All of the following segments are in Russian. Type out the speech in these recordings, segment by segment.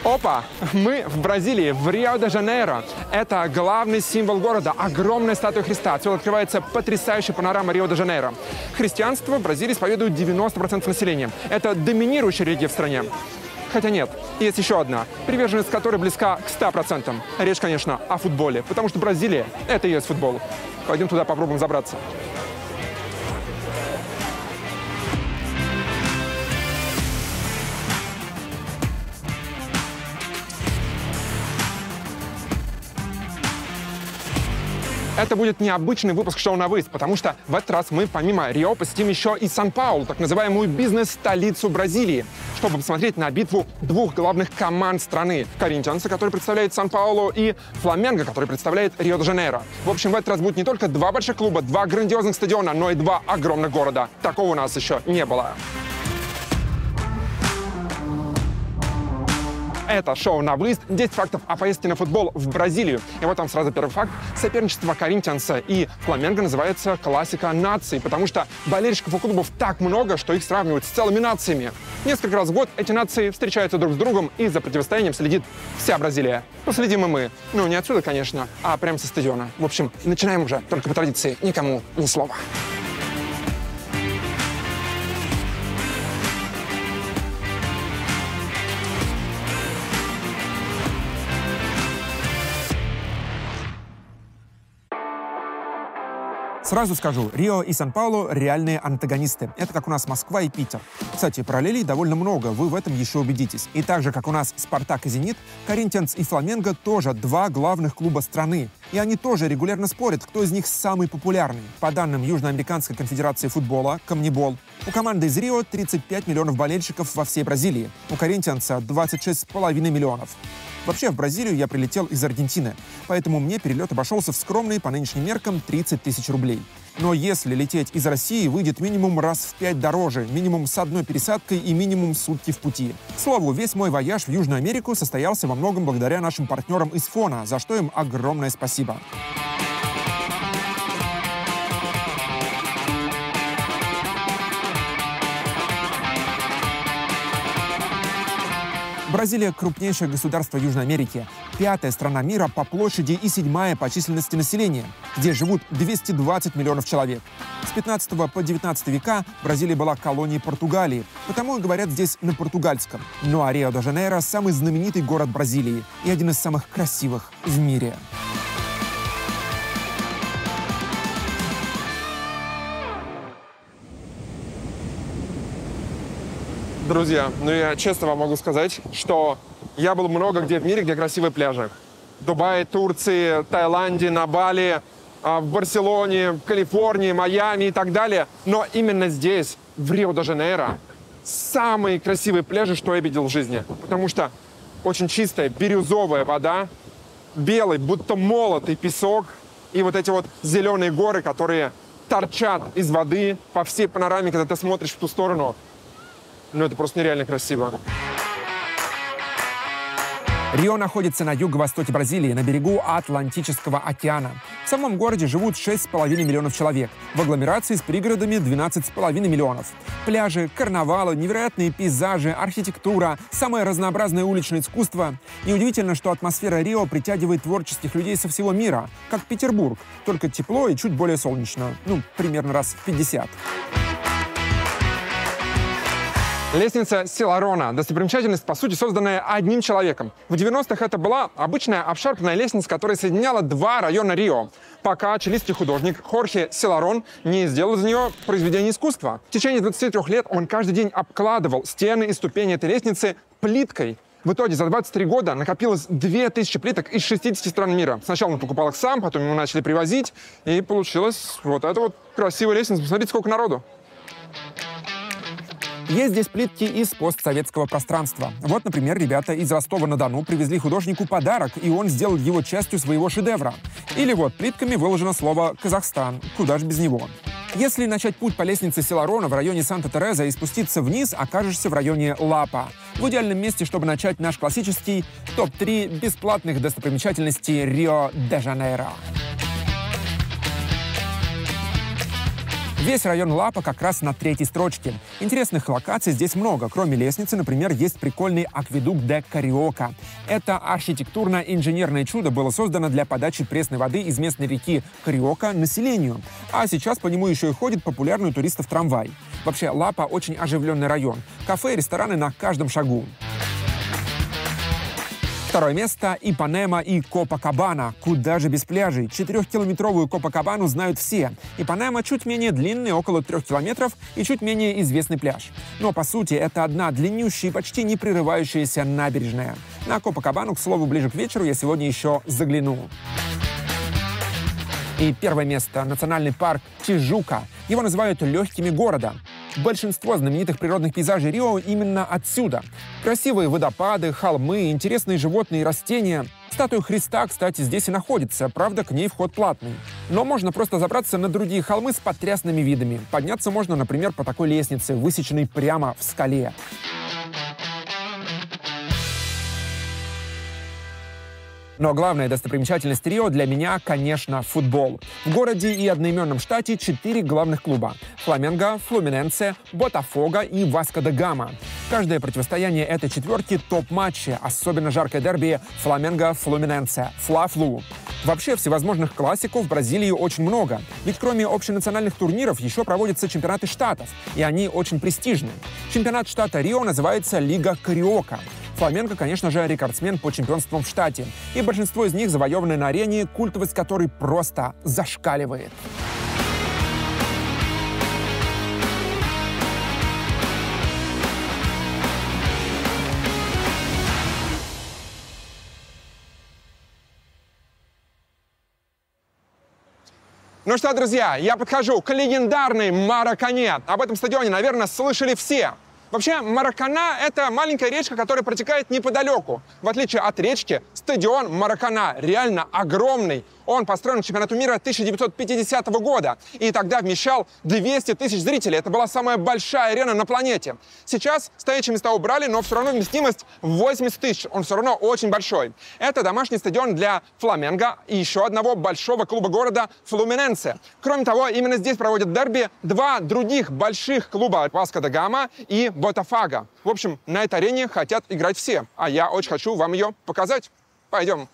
Опа! Мы в Бразилии, в Рио-де-Жанейро. Это главный символ города, огромная статуя Христа. Отсюда открывается потрясающая панорама Рио-де-Жанейро. Христианство в Бразилии исповедует 90% населения. Это доминирующая религия в стране. Хотя нет, есть еще одна, приверженность которой близка к 100%. Речь, конечно, о футболе, потому что Бразилия – это и есть футбол. Пойдем туда, попробуем забраться. Это будет необычный выпуск шоу «На выезд», потому что в этот раз мы помимо Рио посетим еще и Сан-Паулу, так называемую бизнес-столицу Бразилии, чтобы посмотреть на битву двух главных команд страны – Коринтианса, который представляет Сан-Паулу, и Фламенго, который представляет Рио-де-Жанейро. В общем, в этот раз будет не только два больших клуба, два грандиозных стадиона, но и два огромных города. Такого у нас еще не было. Это шоу «На выезд». 10 фактов о поездке на футбол в Бразилию. И вот там сразу первый факт. Соперничество Коринтианса и Фламенго называется классика наций, потому что болельщиков у клубов так много, что их сравнивают с целыми нациями. Несколько раз в год эти нации встречаются друг с другом, и за противостоянием следит вся Бразилия. Последим и мы. Ну, не отсюда, конечно, а прямо со стадиона. В общем, начинаем уже, только по традиции, никому ни слова. Сразу скажу, Рио и Сан-Паулу — реальные антагонисты. Это как у нас Москва и Питер. Кстати, параллелей довольно много, вы в этом еще убедитесь. И так же, как у нас Спартак и Зенит, Коринтианс и Фламенго тоже два главных клуба страны. И они тоже регулярно спорят, кто из них самый популярный. По данным Южноамериканской конфедерации футбола, Конмебол, у команды из Рио 35 миллионов болельщиков во всей Бразилии. У Коринтианса 26,5 миллионов. Вообще, в Бразилию я прилетел из Аргентины, поэтому мне перелет обошелся в скромные по нынешним меркам 30 тысяч рублей. Но если лететь из России, выйдет минимум раз в 5 дороже, минимум с одной пересадкой и минимум сутки в пути. К слову, весь мой вояж в Южную Америку состоялся во многом благодаря нашим партнерам из Фона, за что им огромное спасибо. Бразилия – крупнейшее государство Южной Америки, 5-я страна мира по площади и 7-я по численности населения, где живут 220 миллионов человек. С 15 по 19 века Бразилия была колонией Португалии, потому и говорят здесь на португальском. Ну а Рио-де-Жанейро – самый знаменитый город Бразилии и один из самых красивых в мире. Друзья, ну я честно вам могу сказать, что я был много где в мире, где красивые пляжи. В Дубае, Турции, Таиланде, на Бали, в Барселоне, в Калифорнии, Майами и так далее. Но именно здесь, в Рио-де-Жанейро, самые красивые пляжи, что я видел в жизни. Потому что очень чистая бирюзовая вода, белый, будто молотый песок и вот эти вот зеленые горы, которые торчат из воды по всей панораме, когда ты смотришь в ту сторону. Ну, это просто нереально красиво. Рио находится на юго-востоке Бразилии, на берегу Атлантического океана. В самом городе живут 6,5 миллионов человек. В агломерации с пригородами 12,5 миллионов. Пляжи, карнавалы, невероятные пейзажи, архитектура, самое разнообразное уличное искусство. Неудивительно, что атмосфера Рио притягивает творческих людей со всего мира, как Петербург, только тепло и чуть более солнечно. Ну, примерно раз в 50. Лестница Силарона – достопримечательность, по сути, созданная одним человеком. В 90-х это была обычная обшарпанная лестница, которая соединяла два района Рио, пока чилийский художник Хорхе Силарон не сделал из нее произведение искусства. В течение 23 лет он каждый день обкладывал стены и ступени этой лестницы плиткой. В итоге за 23 года накопилось 2000 плиток из 60 стран мира. Сначала он покупал их сам, потом ему начали привозить, и получилась вот эта вот красивая лестница. Посмотрите, сколько народу. Есть здесь плитки из постсоветского пространства. Вот, например, ребята из Ростова-на-Дону привезли художнику подарок, и он сделал его частью своего шедевра. Или вот плитками выложено слово «Казахстан». Куда ж без него? Если начать путь по лестнице Силарона в районе Санта-Тереза и спуститься вниз, окажешься в районе Лапа. В идеальном месте, чтобы начать наш классический топ-3 бесплатных достопримечательностей Рио-де-Жанейро. Весь район Лапа как раз на 3-й строчке. Интересных локаций здесь много. Кроме лестницы, например, есть прикольный акведук де Кариока. Это архитектурно-инженерное чудо было создано для подачи пресной воды из местной реки Кариока населению. А сейчас по нему еще и ходит популярный у туристов трамвай. Вообще, Лапа очень оживленный район. Кафе и рестораны на каждом шагу. Второе место – Ипанема и Копакабана. Куда же без пляжей? 4-километровую Копакабану знают все. Ипанема чуть менее длинный, около 3 километров, и чуть менее известный пляж. Но, по сути, это одна длиннющая и почти не прерывающаяся набережная. На Копакабану, к слову, ближе к вечеру я сегодня еще загляну. И первое место – национальный парк Тижука. Его называют «легкими города». Большинство знаменитых природных пейзажей Рио именно отсюда. Красивые водопады, холмы, интересные животные и растения. Статуя Христа, кстати, здесь и находится, правда, к ней вход платный. Но можно просто забраться на другие холмы с потрясными видами. Подняться можно, например, по такой лестнице, высеченной прямо в скале. Но главная достопримечательность Рио для меня, конечно, футбол. В городе и одноименном штате 4 главных клуба – Фламенго, Флуминенсе, Ботафого и Васко да Гама. Каждое противостояние этой четверки – топ-матчи, особенно жаркое дерби Фламенго-Флуминенсе – Фла-Флу. Вообще, всевозможных классиков в Бразилии очень много. Ведь кроме общенациональных турниров еще проводятся чемпионаты штатов, и они очень престижны. Чемпионат штата Рио называется Лига Кариока. Фламенго, конечно же, рекордсмен по чемпионствам в штате, и большинство из них завоеваны на арене, культовость которой просто зашкаливает. Ну что, друзья, я подхожу к легендарной Маракане. Об этом стадионе, наверное, слышали все. Вообще, Маракана – это маленькая речка, которая протекает неподалеку. В отличие от речки, стадион Маракана реально огромный. Он построен к чемпионату мира 1950 года, и тогда вмещал 200 тысяч зрителей. Это была самая большая арена на планете. Сейчас стоячие места убрали, но все равно вместимость 80 тысяч. Он все равно очень большой. Это домашний стадион для Фламенго и еще одного большого клуба города Флуминенсе. Кроме того, именно здесь проводят дерби два других больших клуба – Васко да Гама и Ботафого. В общем, на этой арене хотят играть все, а я очень хочу вам ее показать. Пойдем.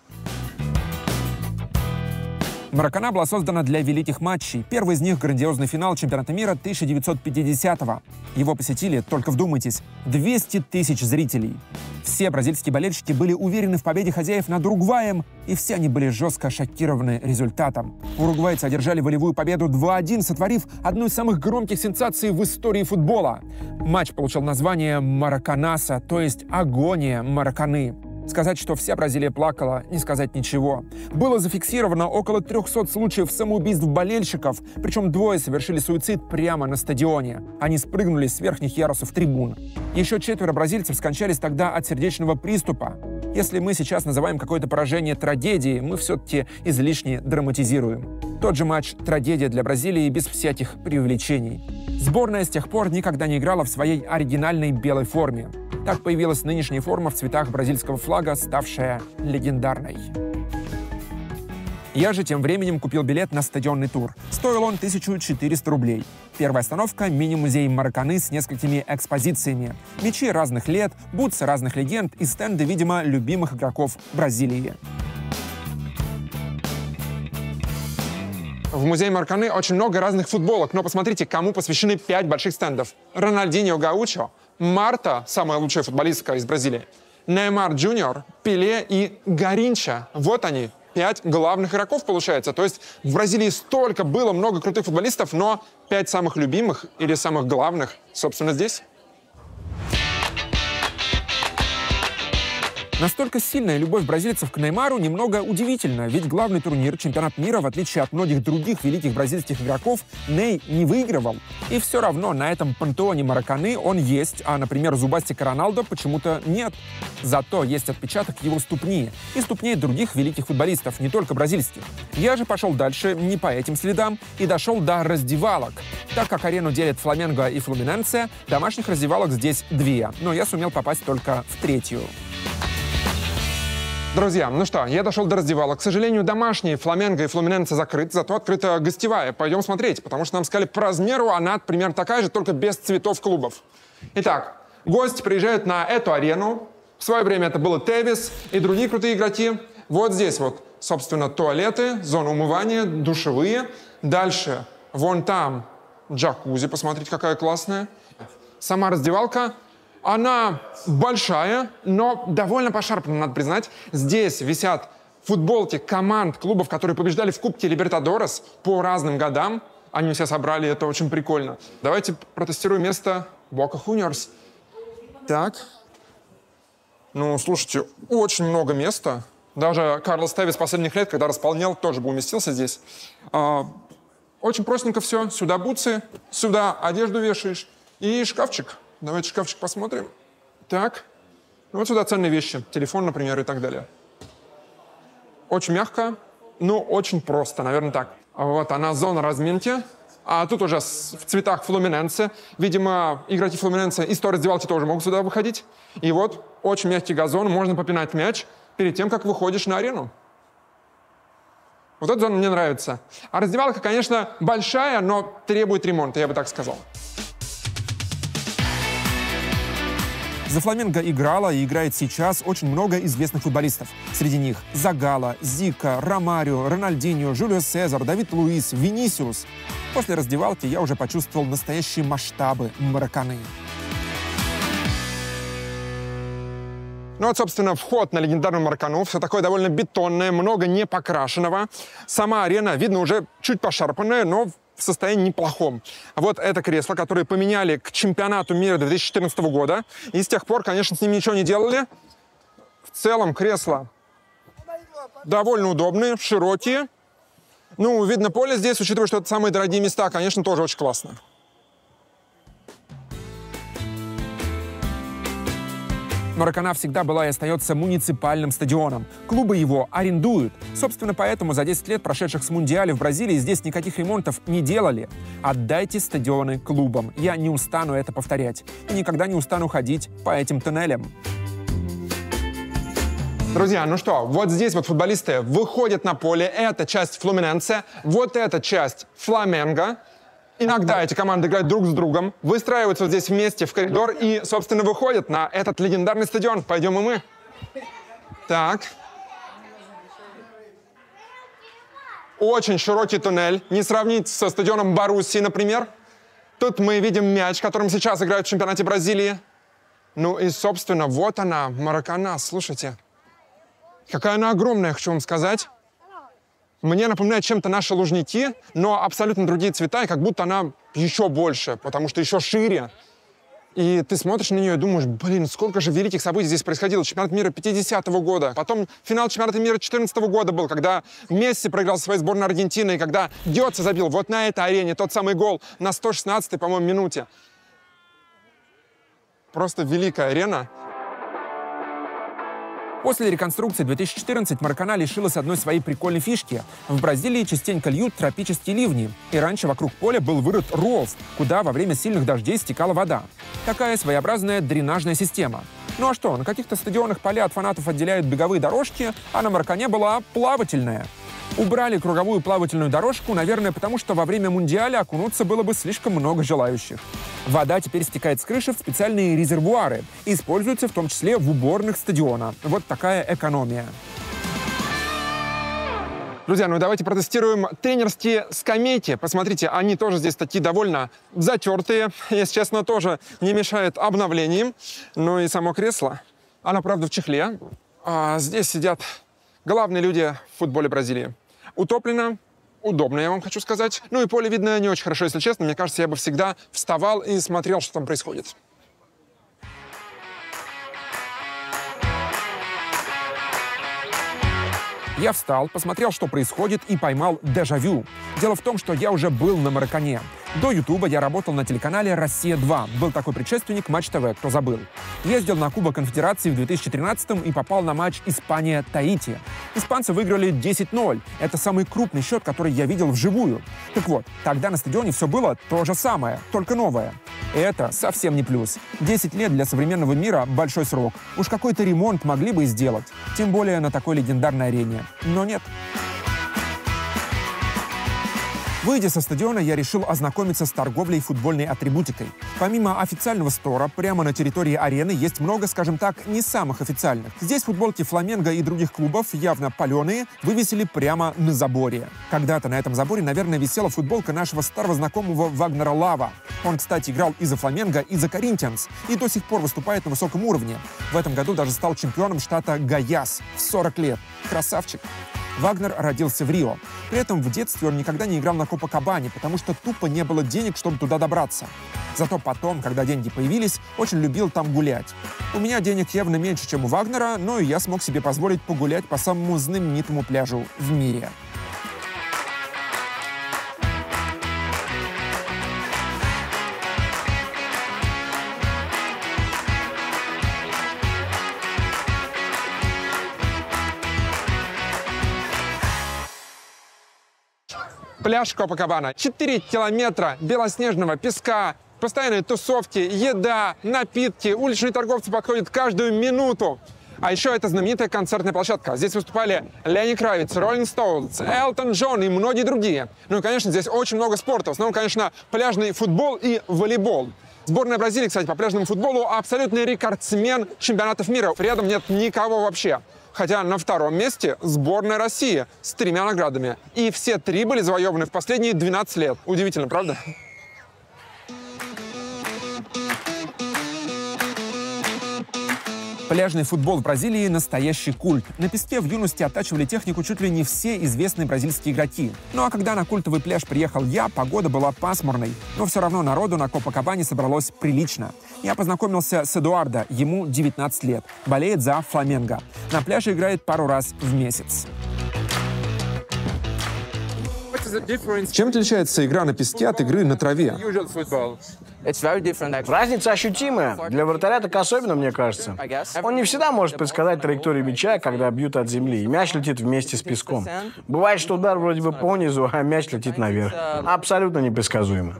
Маракана была создана для великих матчей. Первый из них – грандиозный финал чемпионата мира 1950-го. Его посетили, только вдумайтесь, 200 тысяч зрителей. Все бразильские болельщики были уверены в победе хозяев над Уругваем, и все они были жестко шокированы результатом. Уругвайцы одержали волевую победу 2-1, сотворив одну из самых громких сенсаций в истории футбола. Матч получил название «Мараканаса», то есть «Агония Мараканы». Сказать, что вся Бразилия плакала, не сказать ничего. Было зафиксировано около 300 случаев самоубийств болельщиков, причем двое совершили суицид прямо на стадионе. Они спрыгнули с верхних ярусов трибун. Еще 4 бразильцев скончались тогда от сердечного приступа. Если мы сейчас называем какое-то поражение трагедией, мы все-таки излишне драматизируем. Тот же матч – трагедия для Бразилии без всяких преувеличений. Сборная с тех пор никогда не играла в своей оригинальной белой форме. Так появилась нынешняя форма в цветах бразильского флага, ставшая легендарной. Я же тем временем купил билет на стадионный тур. Стоил он 1400 рублей. Первая остановка – мини-музей Мараканы с несколькими экспозициями. Мячи разных лет, бутсы разных легенд и стенды, видимо, любимых игроков Бразилии. В музее Мараканы очень много разных футболок, но посмотрите, кому посвящены 5 больших стендов. Рональдиньо Гаучо, Марта, самая лучшая футболистка из Бразилии, Неймар Джуниор, Пеле и Гаринча. Вот они, 5 главных игроков получается. То есть в Бразилии столько было много крутых футболистов, но 5 самых любимых или самых главных, собственно, здесь. Настолько сильная любовь бразильцев к Неймару немного удивительна, ведь главный турнир, чемпионат мира, в отличие от многих других великих бразильских игроков, Ней не выигрывал. И все равно на этом пантеоне Мараканы он есть, а, например, зубастика Роналдо почему-то нет. Зато есть отпечаток его ступни и ступней других великих футболистов, не только бразильских. Я же пошел дальше не по этим следам и дошел до раздевалок. Так как арену делят Фламенго и Флуминенсе, домашних раздевалок здесь 2, но я сумел попасть только в 3-ю. Друзья, ну что, я дошел до раздевалок. К сожалению, домашние Фламенго и Флуминенсе закрыты, зато открыта гостевая. Пойдем смотреть, потому что нам сказали, по размеру она примерно такая же, только без цветов клубов. Итак, гости приезжают на эту арену. В свое время это было Тевис и другие крутые игроки. Вот здесь вот, собственно, туалеты, зона умывания, душевые. Дальше, вон там, джакузи, посмотрите, какая классная. Сама раздевалка. Она большая, но довольно пошарпанная, надо признать. Здесь висят футболки команд, клубов, которые побеждали в Кубке Либертадорес по разным годам. Они все собрали, это очень прикольно. Давайте протестируем место Бока Хуниорс. Так. Ну, слушайте, очень много места. Даже Карлос Тевис последних лет, когда располнел, тоже бы уместился здесь. Очень простенько все. Сюда бутсы, сюда одежду вешаешь и шкафчик. Давайте шкафчик посмотрим. Так. Вот сюда ценные вещи. Телефон, например, и так далее. Очень мягко, но очень просто, наверное, так. Вот она, зона разминки. А тут уже в цветах Флуминенсе. Видимо, игроки Флуминенсе из той раздевалки тоже могут сюда выходить. И вот очень мягкий газон. Можно попинать мяч перед тем, как выходишь на арену. Вот эта зона мне нравится. А раздевалка, конечно, большая, но требует ремонта, я бы так сказал. За Фламенго играла и играет сейчас очень много известных футболистов. Среди них Загала, Зика, Ромарио, Рональдиньо, Жюлио Сезар, Давид Луис, Винисиус. После раздевалки я уже почувствовал настоящие масштабы Мараканы. Ну вот, собственно, вход на легендарную Маракану. Все такое довольно бетонное, много не покрашенного. Сама арена, видно, уже чуть пошарпанная, но в состоянии неплохом. Вот это кресло, которое поменяли к чемпионату мира 2014 года. И с тех пор, конечно, с ним ничего не делали. В целом кресла довольно удобные, широкие. Ну, видно поле здесь, учитывая, что это самые дорогие места, конечно, тоже очень классно. Маракана всегда была и остается муниципальным стадионом. Клубы его арендуют. Собственно, поэтому за 10 лет, прошедших с Мундиаля в Бразилии, здесь никаких ремонтов не делали. Отдайте стадионы клубам. Я не устану это повторять. И никогда не устану ходить по этим туннелям. Друзья, ну что, вот здесь вот футболисты выходят на поле. Это часть Флуминенсе, вот эта часть Фламенго. Иногда эти команды играют друг с другом, выстраиваются вот здесь вместе в коридор и, собственно, выходят на этот легендарный стадион. Пойдем и мы. Так. Очень широкий туннель. Не сравнить со стадионом Боруссии, например. Тут мы видим мяч, которым сейчас играют в чемпионате Бразилии. Ну и, собственно, вот она, Маракана. Слушайте, какая она огромная, хочу вам сказать. Мне напоминает чем-то наши Лужники, но абсолютно другие цвета, и как будто она еще больше, потому что еще шире. И ты смотришь на нее и думаешь, блин, сколько же великих событий здесь происходило. Чемпионат мира 50-го года, потом финал чемпионата мира 14-го года был, когда Месси проиграл своей сборной Аргентины, и когда Гёце забил вот на этой арене тот самый гол на 116-й, по-моему, минуте. Просто великая арена. После реконструкции 2014 Маракана лишилась одной своей прикольной фишки. В Бразилии частенько льют тропические ливни, и раньше вокруг поля был вырыт ров, куда во время сильных дождей стекала вода. Такая своеобразная дренажная система. Ну а что, на каких-то стадионах поля от фанатов отделяют беговые дорожки, а на Маракане была плавательная. Убрали круговую плавательную дорожку, наверное, потому что во время Мундиаля окунуться было бы слишком много желающих. Вода теперь стекает с крыши в специальные резервуары и используется в том числе в уборных стадиона. Вот такая экономия. Друзья, ну давайте протестируем тренерские скамейки. Посмотрите, они тоже здесь такие довольно затертые. Если честно, тоже не мешает обновлениям. Ну и само кресло. Оно, правда, в чехле. А здесь сидят главные люди в футболе Бразилии. Утоплено, удобно, я вам хочу сказать. Ну и поле видно не очень хорошо, если честно. Мне кажется, я бы всегда вставал и смотрел, что там происходит. Я встал, посмотрел, что происходит, и поймал дежавю. Дело в том, что я уже был на Маракане. До Ютуба я работал на телеканале «Россия-2». Был такой предшественник Матч ТВ, кто забыл. Ездил на Кубок Конфедерации в 2013-м и попал на матч Испания-Таити. Испанцы выиграли 10-0. Это самый крупный счет, который я видел вживую. Так вот, тогда на стадионе все было то же самое, только новое. И это совсем не плюс. 10 лет для современного мира — большой срок. Уж какой-то ремонт могли бы и сделать. Тем более на такой легендарной арене. Но нет. Выйдя со стадиона, я решил ознакомиться с торговлей футбольной атрибутикой. Помимо официального стора, прямо на территории арены есть много, скажем так, не самых официальных. Здесь футболки «Фламенго» и других клубов, явно паленые, вывесили прямо на заборе. Когда-то на этом заборе, наверное, висела футболка нашего старого знакомого Вагнера Лава. Он, кстати, играл и за «Фламенго», и за «Коринтианс», и до сих пор выступает на высоком уровне. В этом году даже стал чемпионом штата Гайас в 40 лет. Красавчик. Вагнер родился в Рио. При этом в детстве он никогда не играл на Копакабане, потому что тупо не было денег, чтобы туда добраться. Зато потом, когда деньги появились, очень любил там гулять. У меня денег явно меньше, чем у Вагнера, но и я смог себе позволить погулять по самому знаменитому пляжу в мире. Пляж Копакабана. 4 километра белоснежного песка, постоянные тусовки, еда, напитки, уличные торговцы подходят каждую минуту. А еще это знаменитая концертная площадка. Здесь выступали Ленни Кравиц, Роллинг Стоунс, Элтон Джон и многие другие. Ну и, конечно, здесь очень много спорта. В основном, конечно, пляжный футбол и волейбол. Сборная Бразилии, кстати, по пляжному футболу абсолютный рекордсмен чемпионатов мира. Рядом нет никого вообще. Хотя на втором месте сборная России с 3 наградами. И все 3 были завоеваны в последние 12 лет. Удивительно, правда? Пляжный футбол в Бразилии – настоящий культ. На песке в юности оттачивали технику чуть ли не все известные бразильские игроки. Ну а когда на культовый пляж приехал я, погода была пасмурной. Но все равно народу на Копакабане собралось прилично. Я познакомился с Эдуардо, ему 19 лет. Болеет за «Фламенго». На пляже играет пару раз в месяц. Чем отличается игра на песке от игры на траве? Разница ощутимая. Для вратаря так особенно, мне кажется. Он не всегда может предсказать траекторию мяча, когда бьют от земли, и мяч летит вместе с песком. Бывает, что удар вроде бы понизу, а мяч летит наверх. Абсолютно непредсказуемо.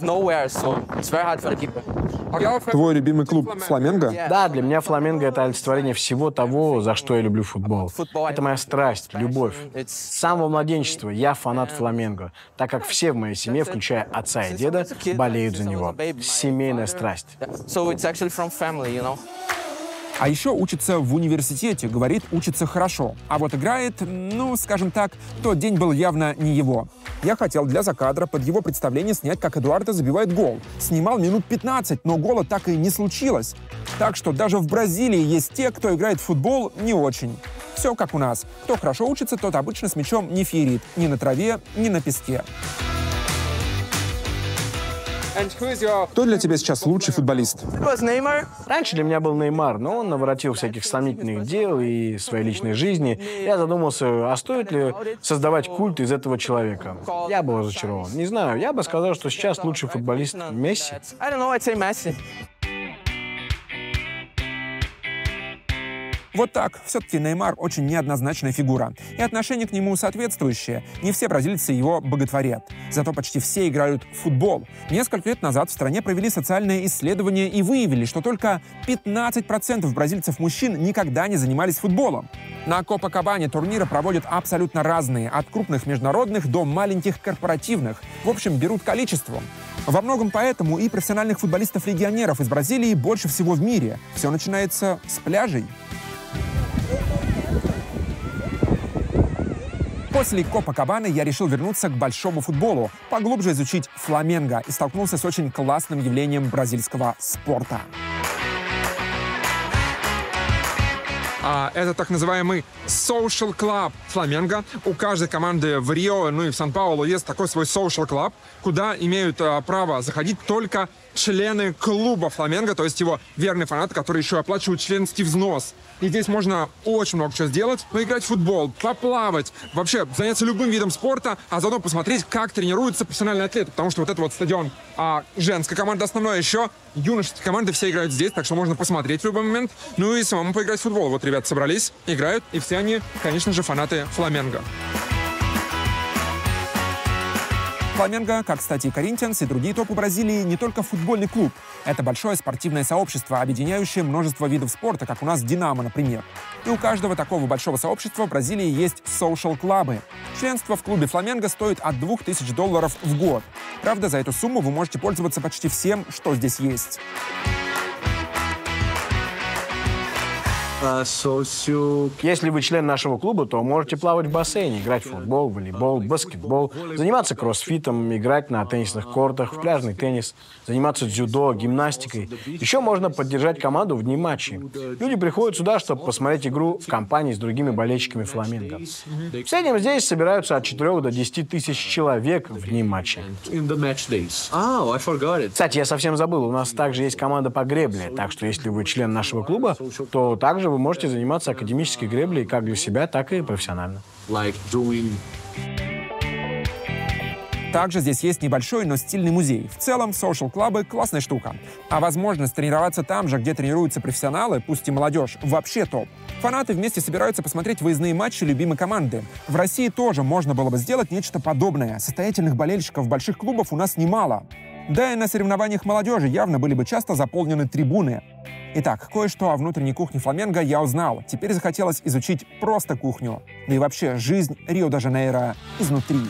Твой любимый клуб «Фламенго»? Да, для меня «Фламенго» — это олицетворение всего того, за что я люблю футбол. Это моя страсть, любовь. С самого младенчества я фанат «Фламенго», так как все в моей семье, включая отца и деда, болеют за него. Семейная страсть. А еще учится в университете, говорит, учится хорошо. А вот играет, ну, скажем так, тот день был явно не его. Я хотел для закадра под его представление снять, как Эдуардо забивает гол. Снимал минут 15, но гола так и не случилось. Так что даже в Бразилии есть те, кто играет в футбол не очень. Все как у нас. Кто хорошо учится, тот обычно с мячом не феерит. Ни на траве, ни на песке. Кто для тебя сейчас лучший футболист? Раньше для меня был Неймар, но он наворотил всяких сомнительных дел и своей личной жизни. Я задумался, а стоит ли создавать культ из этого человека? Я был разочарован. Не знаю, я бы сказал, что сейчас лучший футболист Месси. Вот так. Все-таки Неймар очень неоднозначная фигура. И отношение к нему соответствующее. Не все бразильцы его боготворят. Зато почти все играют в футбол. Несколько лет назад в стране провели социальное исследование и выявили, что только 15% бразильцев-мужчин никогда не занимались футболом. На Копакабане турниры проводят абсолютно разные. От крупных международных до маленьких корпоративных. В общем, берут количеством. Во многом поэтому и профессиональных футболистов-легионеров из Бразилии больше всего в мире. Все начинается с пляжей. После Копакабаны я решил вернуться к большому футболу, поглубже изучить «Фламенго» и столкнулся с очень классным явлением бразильского спорта. Это так называемый social club «Фламенго». У каждой команды в Рио, ну и в Сан-Паулу есть такой свой social club, куда имеют право заходить только члены клуба «Фламенго», то есть его верные фанаты, которые еще оплачивают членский взнос. И здесь можно очень много чего сделать. Поиграть в футбол, поплавать, вообще заняться любым видом спорта, а заодно посмотреть, как тренируются профессиональные атлеты. Потому что вот это вот стадион женской команды основной, еще юношеские команды все играют здесь, так что можно посмотреть в любой момент. Ну и самому поиграть в футбол. Вот ребята собрались, играют, и все они, конечно же, фанаты «Фламенго». «Фламенго», как, кстати, и «Коринтианс», и другие топы Бразилии, не только футбольный клуб. Это большое спортивное сообщество, объединяющее множество видов спорта, как у нас «Динамо», например. И у каждого такого большого сообщества в Бразилии есть соушал-клабы. Членство в клубе «Фламенго» стоит от $2000 в год. Правда, за эту сумму вы можете пользоваться почти всем, что здесь есть. Если вы член нашего клуба, то можете плавать в бассейне, играть в футбол, волейбол, баскетбол, заниматься кроссфитом, играть на теннисных кортах, в пляжный теннис, заниматься дзюдо, гимнастикой. Еще можно поддержать команду в дни матчей. Люди приходят сюда, чтобы посмотреть игру в компании с другими болельщиками «Фламенго». В среднем здесь собираются от 4 до 10 тысяч человек в дни матча. Кстати, я совсем забыл, у нас также есть команда по гребле, так что если вы член нашего клуба, то также вы можете заниматься академической греблей как для себя, так и профессионально. Также здесь есть небольшой, но стильный музей. В целом, соушал-клабы — классная штука. А возможность тренироваться там же, где тренируются профессионалы, пусть и молодежь, вообще топ. Фанаты вместе собираются посмотреть выездные матчи любимой команды. В России тоже можно было бы сделать нечто подобное. Состоятельных болельщиков больших клубов у нас немало. Да и на соревнованиях молодежи явно были бы часто заполнены трибуны. Итак, кое-что о внутренней кухне «Фламенго» я узнал. Теперь захотелось изучить просто кухню. Да и вообще жизнь Рио-де-Жанейро изнутри.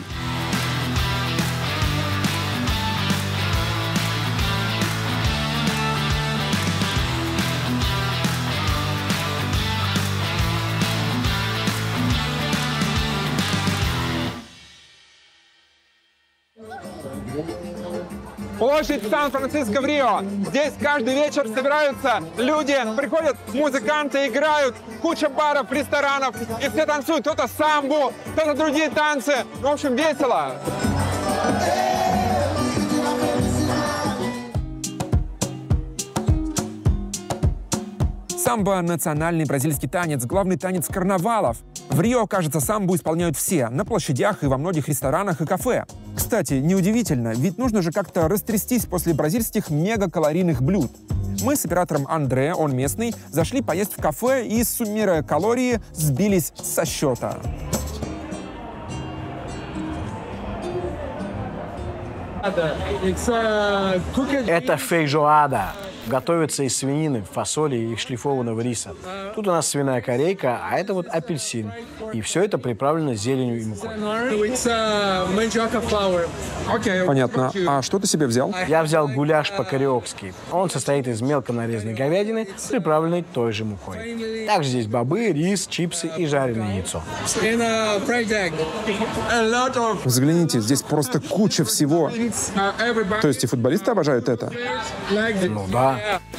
Площадь Сан-Франциско в Рио. Здесь каждый вечер собираются люди, приходят музыканты, играют, куча баров, ресторанов, и все танцуют. Кто-то самбу, кто-то другие танцы. В общем, весело. Самбо — национальный бразильский танец, главный танец карнавалов. В Рио, кажется, самбу исполняют все, на площадях и во многих ресторанах и кафе. Кстати, неудивительно, ведь нужно же как-то растрястись после бразильских мегакалорийных блюд. Мы с оператором Андре, он местный, зашли поесть в кафе и, суммируя калории, сбились со счета. Это фейджоада. Готовится из свинины, фасоли и шлифованного риса. Тут у нас свиная корейка, а это вот апельсин. И все это приправлено зеленью и мукой. Понятно. А что ты себе взял? Я взял гуляш по-кариокски. Он состоит из мелко нарезанной говядины, приправленной той же мукой. Также здесь бобы, рис, чипсы и жареное яйцо. Взгляните, здесь просто куча всего. То есть и футболисты обожают это? Ну да.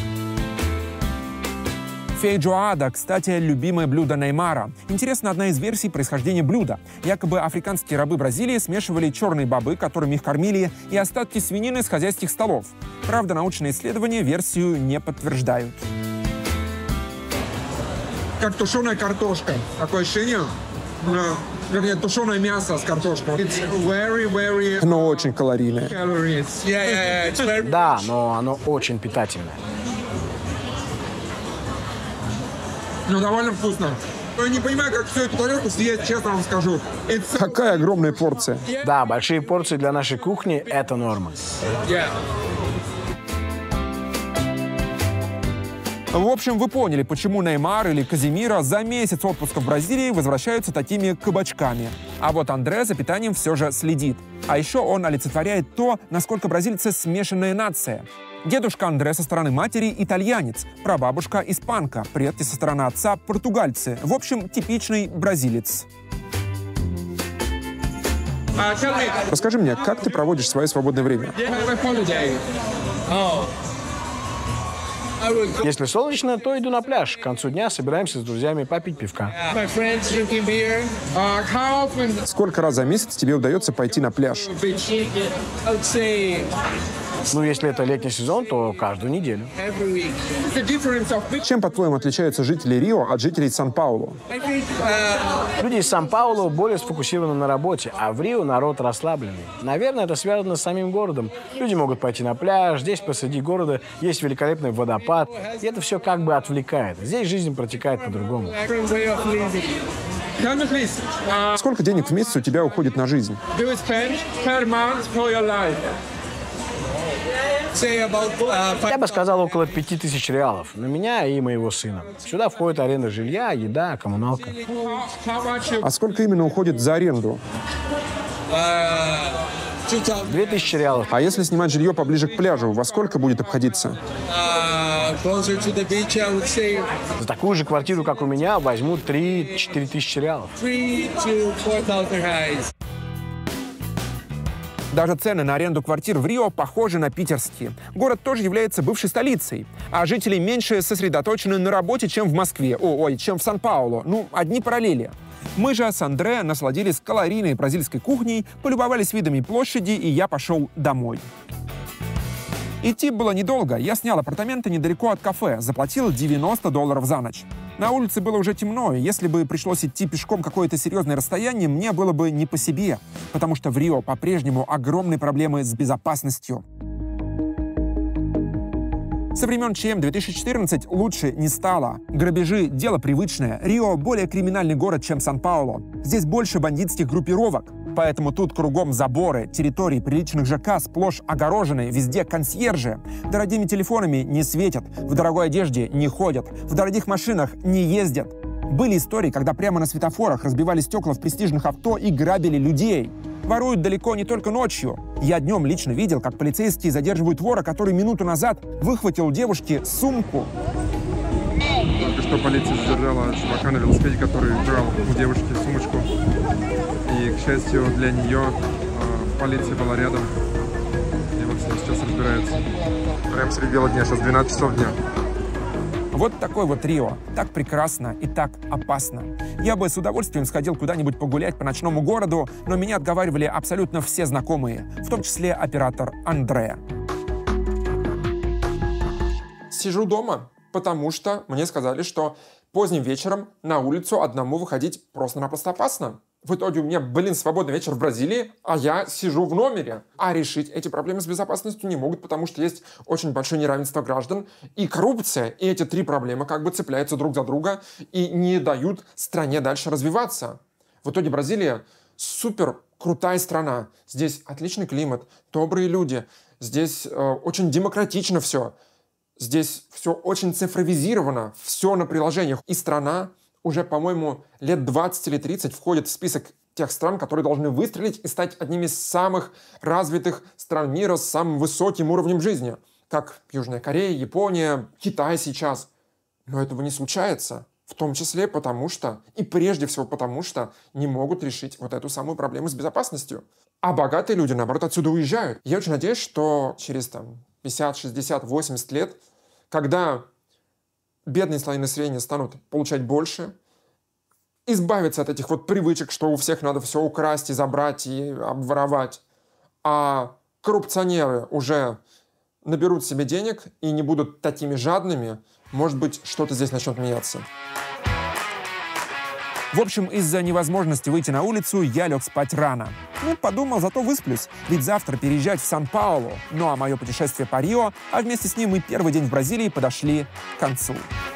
Фейджоада, кстати, любимое блюдо Неймара. Интересна одна из версий происхождения блюда. Якобы африканские рабы Бразилии смешивали черные бобы, которыми их кормили, и остатки свинины с хозяйских столов. Правда, научные исследования версию не подтверждают. Как тушеная картошка. Такое ощущение. Вернее, тушеное мясо с картошкой. Но очень калорийное. Да, но оно очень питательное. Ну, довольно вкусно. Я не понимаю, как всю эту тарелку съесть, честно вам скажу. Какая огромная порция. Да, большие порции для нашей кухни — это норма. В общем, вы поняли, почему Неймар или Казимиро за месяц отпуска в Бразилии возвращаются такими кабачками. А вот Андре за питанием все же следит. А еще он олицетворяет то, насколько бразильцы смешанная нация. Дедушка Андре со стороны матери итальянец, прабабушка испанка, предки со стороны отца португальцы. В общем, типичный бразилец. Расскажи мне, как ты проводишь свое свободное время? Если солнечно, то иду на пляж. К концу дня собираемся с друзьями попить пивка. Сколько раз за месяц тебе удается пойти на пляж? Ну, если это летний сезон, то каждую неделю. Чем, по-твоему, отличаются жители Рио от жителей Сан-Паулу? Люди из Сан-Паулу более сфокусированы на работе, а в Рио народ расслабленный. Наверное, это связано с самим городом. Люди могут пойти на пляж, здесь посреди города есть великолепный водопад, и это все как бы отвлекает. Здесь жизнь протекает по-другому. Сколько денег в месяц у тебя уходит на жизнь? Я бы сказал, около 5000 реалов на меня и моего сына. Сюда входит аренда жилья, еда, коммуналка. А сколько именно уходит за аренду? 2000 реалов. А если снимать жилье поближе к пляжу, во сколько будет обходиться? За такую же квартиру, как у меня, возьму 3-4 тысячи реалов. Даже цены на аренду квартир в Рио похожи на питерские. Город тоже является бывшей столицей, а жители меньше сосредоточены на работе, чем в Москве, чем в Сан-Паулу. Ну, одни параллели. Мы же с Андре насладились калорийной бразильской кухней, полюбовались видами площади, и я пошел домой. Идти было недолго. Я снял апартаменты недалеко от кафе, заплатил $90 за ночь. На улице было уже темно, и если бы пришлось идти пешком какое-то серьезное расстояние, мне было бы не по себе, потому что в Рио по-прежнему огромные проблемы с безопасностью. Со времен ЧМ-2014 лучше не стало. Грабежи – дело привычное. Рио – более криминальный город, чем Сан-Паулу. Здесь больше бандитских группировок. Поэтому тут кругом заборы, территории приличных ЖК сплошь огорожены, везде консьержи. Дорогими телефонами не светят, в дорогой одежде не ходят, в дорогих машинах не ездят. Были истории, когда прямо на светофорах разбивали стекла в престижных авто и грабили людей. Воруют далеко не только ночью. Я днем лично видел, как полицейские задерживают вора, который минуту назад выхватил у девушки сумку. Только что полиция задержала чувака на велосипеде, который украл у девушки сумочку. И, к счастью, для нее полиция была рядом. И вот сейчас разбирается. Прямо среди бела дня, сейчас 12 часов дня. Вот такой вот Рио. Так прекрасно и так опасно. Я бы с удовольствием сходил куда-нибудь погулять по ночному городу, но меня отговаривали абсолютно все знакомые, в том числе оператор Андре. Сижу дома, потому что мне сказали, что поздним вечером на улицу одному выходить просто-напросто опасно. В итоге у меня, свободный вечер в Бразилии, а я сижу в номере. А решить эти проблемы с безопасностью не могут, потому что есть очень большое неравенство граждан и коррупция. И эти три проблемы как бы цепляются друг за друга и не дают стране дальше развиваться. В итоге Бразилия супер крутая страна. Здесь отличный климат, добрые люди. Здесь очень демократично все. Здесь все очень цифровизировано, все на приложениях. И страна уже, по-моему, лет 20 или 30 входит в список тех стран, которые должны выстрелить и стать одними из самых развитых стран мира с самым высоким уровнем жизни. Как Южная Корея, Япония, Китай сейчас. Но этого не случается. В том числе потому что, и прежде всего потому что, не могут решить вот эту самую проблему с безопасностью. А богатые люди, наоборот, отсюда уезжают. Я очень надеюсь, что через 50, 60, 80 лет, когда бедные слои населения станут получать больше, избавиться от этих вот привычек, что у всех надо все украсть и забрать и обворовать, а коррупционеры уже наберут себе денег и не будут такими жадными, может быть, что-то здесь начнет меняться. В общем, из-за невозможности выйти на улицу я лег спать рано. Подумал, зато высплюсь, ведь завтра переезжать в Сан-Паулу. Ну а мое путешествие по Рио, а вместе с ним и первый день в Бразилии подошли к концу.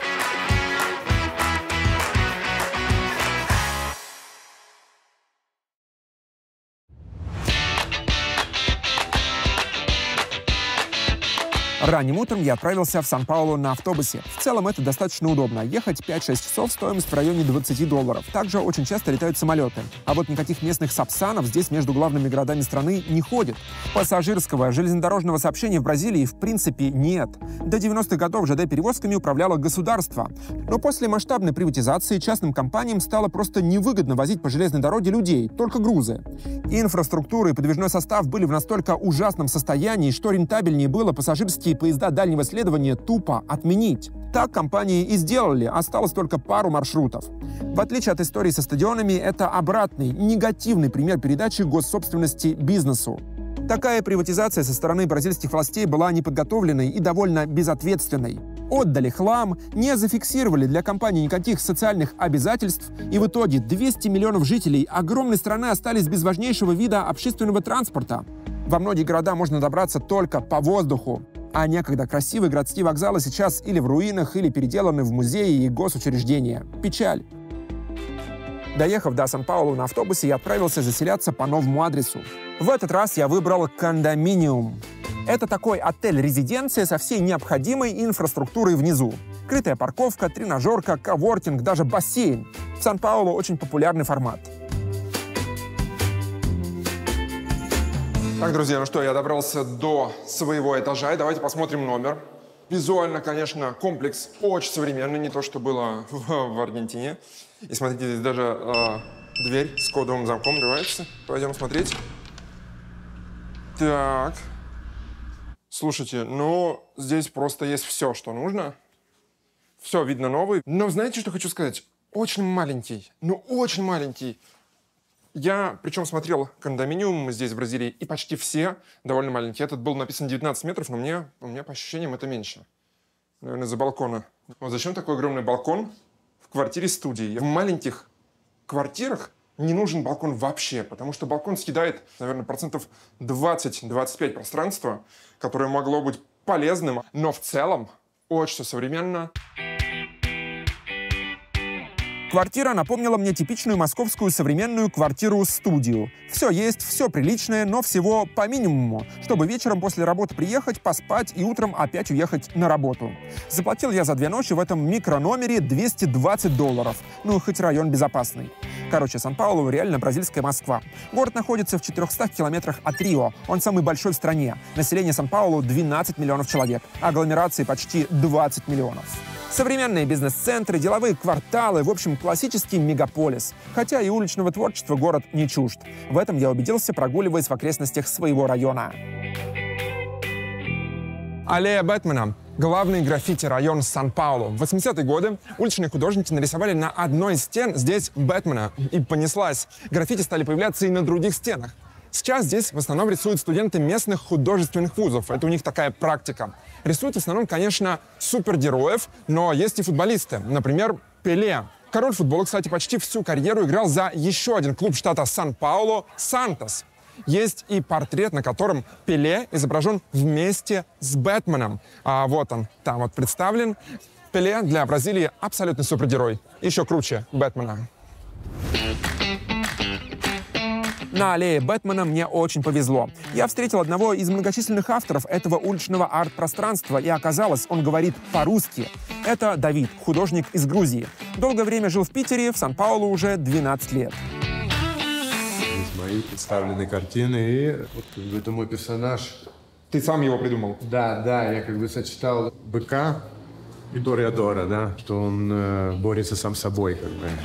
Ранним утром я отправился в Сан-Паулу на автобусе. В целом это достаточно удобно. Ехать 5-6 часов, стоимость в районе $20. Также очень часто летают самолеты. А вот никаких местных сапсанов здесь между главными городами страны не ходит. Пассажирского железнодорожного сообщения в Бразилии в принципе нет. До 90-х годов ЖД-перевозками управляло государство. Но после масштабной приватизации частным компаниям стало просто невыгодно возить по железной дороге людей, только грузы. И инфраструктура, и подвижной состав были в настолько ужасном состоянии, что рентабельнее было пассажирские поезда дальнего следования тупо отменить. Так компании и сделали, осталось только пару маршрутов. В отличие от истории со стадионами, это обратный, негативный пример передачи госсобственности бизнесу. Такая приватизация со стороны бразильских властей была неподготовленной и довольно безответственной. Отдали хлам, не зафиксировали для компании никаких социальных обязательств, и в итоге 200 миллионов жителей огромной страны остались без важнейшего вида общественного транспорта. Во многие города можно добраться только по воздуху. А некогда красивые городские вокзалы сейчас или в руинах, или переделаны в музеи и госучреждения. Печаль. Доехав до Сан-Паулу на автобусе, я отправился заселяться по новому адресу. В этот раз я выбрал кондоминиум. Это такой отель-резиденция со всей необходимой инфраструктурой внизу. Крытая парковка, тренажерка, коворкинг, даже бассейн. В Сан-Паулу очень популярный формат. Так, друзья, ну что, я добрался до своего этажа, и давайте посмотрим номер. Визуально, конечно, комплекс очень современный, не то, что было в Аргентине. И смотрите, здесь даже дверь с кодовым замком открывается. Пойдем смотреть. Так. Слушайте, ну, здесь просто есть все, что нужно. Все видно новый. Но знаете, что хочу сказать? Очень маленький. Ну, очень маленький. Я, причем, смотрел кондоминиум здесь, в Бразилии, и почти все довольно маленькие. Этот был написан 19 метров, но у меня по ощущениям это меньше. Наверное, из-за балкона. Вот зачем такой огромный балкон в квартире-студии? В маленьких квартирах не нужен балкон вообще, потому что балкон съедает, наверное, процентов 20-25 пространства, которое могло быть полезным, но в целом очень все современно. Квартира напомнила мне типичную московскую современную квартиру-студию. Все есть, все приличное, но всего по минимуму, чтобы вечером после работы приехать, поспать и утром опять уехать на работу. Заплатил я за 2 ночи в этом микрономере $220. Ну, хоть район безопасный. Короче, Сан-Паулу реально бразильская Москва. Город находится в 400 километрах от Рио. Он самый большой в стране. Население Сан-Паулу 12 миллионов человек. Агломерации почти 20 миллионов. Современные бизнес-центры, деловые кварталы, в общем, классический мегаполис. Хотя и уличного творчества город не чужд. В этом я убедился, прогуливаясь в окрестностях своего района. Аллея Бэтмена. Главный граффити-район Сан-Паулу. В 80-е годы уличные художники нарисовали на одной из стен здесь Бэтмена. И понеслась. Граффити стали появляться и на других стенах. Сейчас здесь в основном рисуют студенты местных художественных вузов. Это у них такая практика. Рисуют в основном, конечно, супергероев, но есть и футболисты. Например, Пеле. Король футбола, кстати, почти всю карьеру играл за еще один клуб штата Сан-Паулу – Сантос. Есть и портрет, на котором Пеле изображен вместе с Бэтменом. А вот он, там вот представлен. Пеле для Бразилии абсолютный супергерой. Еще круче Бэтмена. На аллее Бэтмена мне очень повезло. Я встретил одного из многочисленных авторов этого уличного арт-пространства, и оказалось, он говорит по-русски. Это Давид, художник из Грузии. Долгое время жил в Питере, в Сан-Паулу уже 12 лет. Здесь мои представлены картины, и вот как бы это мой персонаж. Ты сам его придумал? Да, я как бы сочетал быка и Ториадора, да, что он борется сам с собой, как бы.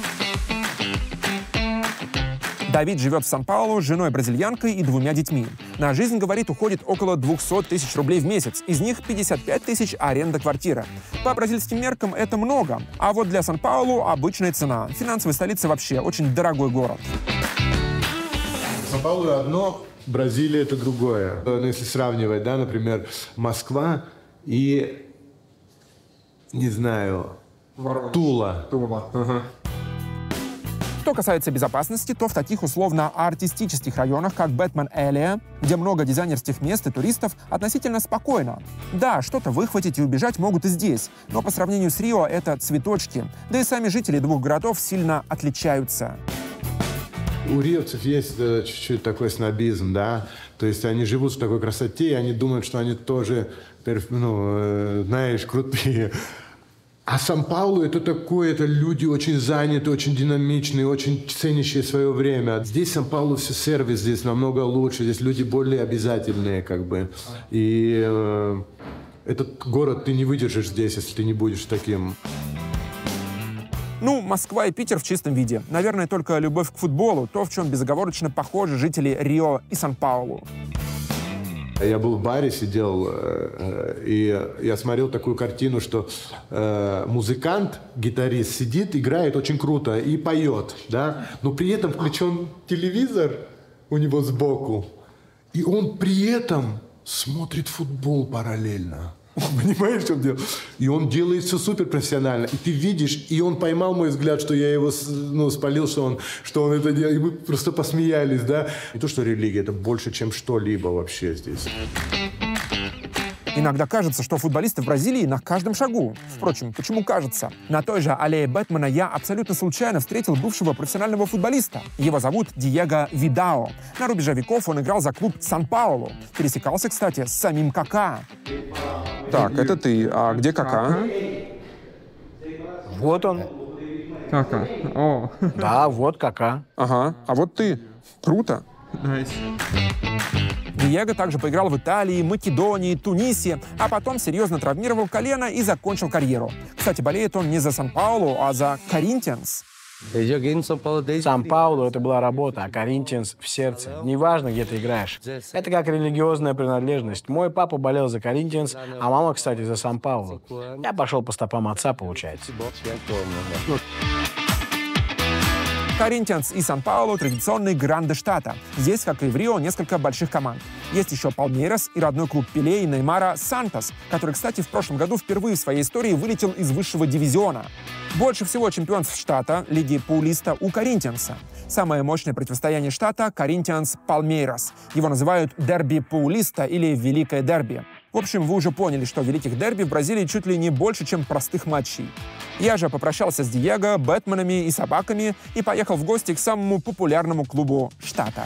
Давид живет в Сан-Паулу с женой бразильянкой и 2 детьми. На жизнь, говорит, уходит около 200 тысяч рублей в месяц. Из них 55 тысяч аренда квартиры. По бразильским меркам это много. А вот для Сан-Паулу обычная цена. Финансовая столица вообще очень дорогой город. Сан-Паулу одно, Бразилия это другое. Но если сравнивать, да, например, Москва и, не знаю, Тула. Ага. Что касается безопасности, то в таких условно-артистических районах, как Бэтмен-Элия, где много дизайнерских мест и туристов, относительно спокойно. Да, что-то выхватить и убежать могут и здесь, но по сравнению с Рио это цветочки. Да и сами жители 2 городов сильно отличаются. У риовцев есть чуть-чуть такой снобизм, да, то есть они живут в такой красоте, и они думают, что они тоже, знаешь, крутые. А Сан-Паулу это такое, это люди очень занятые, очень динамичные, очень ценящие свое время. Здесь Сан-Паулу все сервис, здесь намного лучше, здесь люди более обязательные, как бы. И этот город ты не выдержишь здесь, если ты не будешь таким. Ну, Москва и Питер в чистом виде. Наверное, только любовь к футболу, то, в чем безоговорочно похожи жители Рио и Сан-Паулу. Я был в баре, сидел, и я смотрел такую картину, что музыкант, гитарист сидит, играет очень круто и поет, да, но при этом включен телевизор у него сбоку, И он при этом смотрит футбол параллельно. Понимаешь, в чем дело? И он делает все суперпрофессионально. И ты видишь, и он поймал мой взгляд, что я его спалил, что он это делал. И мы просто посмеялись, да. Не то, что религия, это больше, чем что-либо вообще здесь. Иногда кажется, что футболисты в Бразилии на каждом шагу. Впрочем, почему кажется? На той же аллее Бэтмена я абсолютно случайно встретил бывшего профессионального футболиста. Его зовут Диего Видао. На рубеже веков он играл за клуб Сан-Паулу. Пересекался, кстати, с самим Кака. Так, это ты. А где Кака? Вот он. Кака. О. Да, вот Кака. Ага. А вот ты. Круто. Найс. Диего также поиграл в Италии, Македонии, Тунисе, а потом серьезно травмировал колено и закончил карьеру. Кстати, болеет он не за Сан-Паулу, а за Коринтианс. Сан-Паулу — это была работа, а Коринтианс — в сердце. Неважно, где ты играешь. Это как религиозная принадлежность. Мой папа болел за Коринтианс, а мама, кстати, за Сан-Паулу. Я пошел по стопам отца, получается. Коринтианс и Сан-Паулу — традиционные гранды штата. Здесь, как и в Рио, несколько больших команд. Есть еще Палмейрас и родной клуб Пеле и Неймара Сантос, который, кстати, в прошлом году впервые в своей истории вылетел из высшего дивизиона. Больше всего чемпионств штата, Лиги Паулиста, у Коринтианса. Самое мощное противостояние штата — Коринтианс-Палмейрас. Его называют дерби Паулиста или Великое дерби. В общем, вы уже поняли, что великих дерби в Бразилии чуть ли не больше, чем простых матчей. Я же попрощался с Диего, Бэтменами и собаками и поехал в гости к самому популярному клубу штата.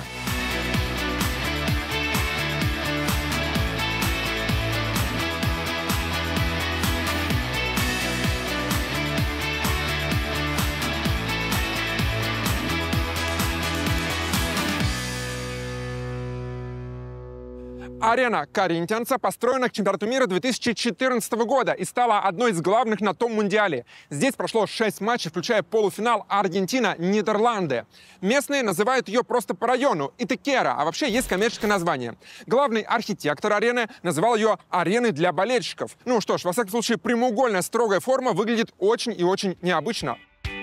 Арена Коринтианса построена к чемпионату мира 2014 года и стала одной из главных на том мундиале. Здесь прошло 6 матчей, включая полуфинал Аргентина-Нидерланды. Местные называют ее просто по району — Итакера, а вообще есть коммерческое название. Главный архитектор арены называл ее ареной для болельщиков. Ну что ж, во всяком случае, прямоугольная строгая форма выглядит очень и очень необычно.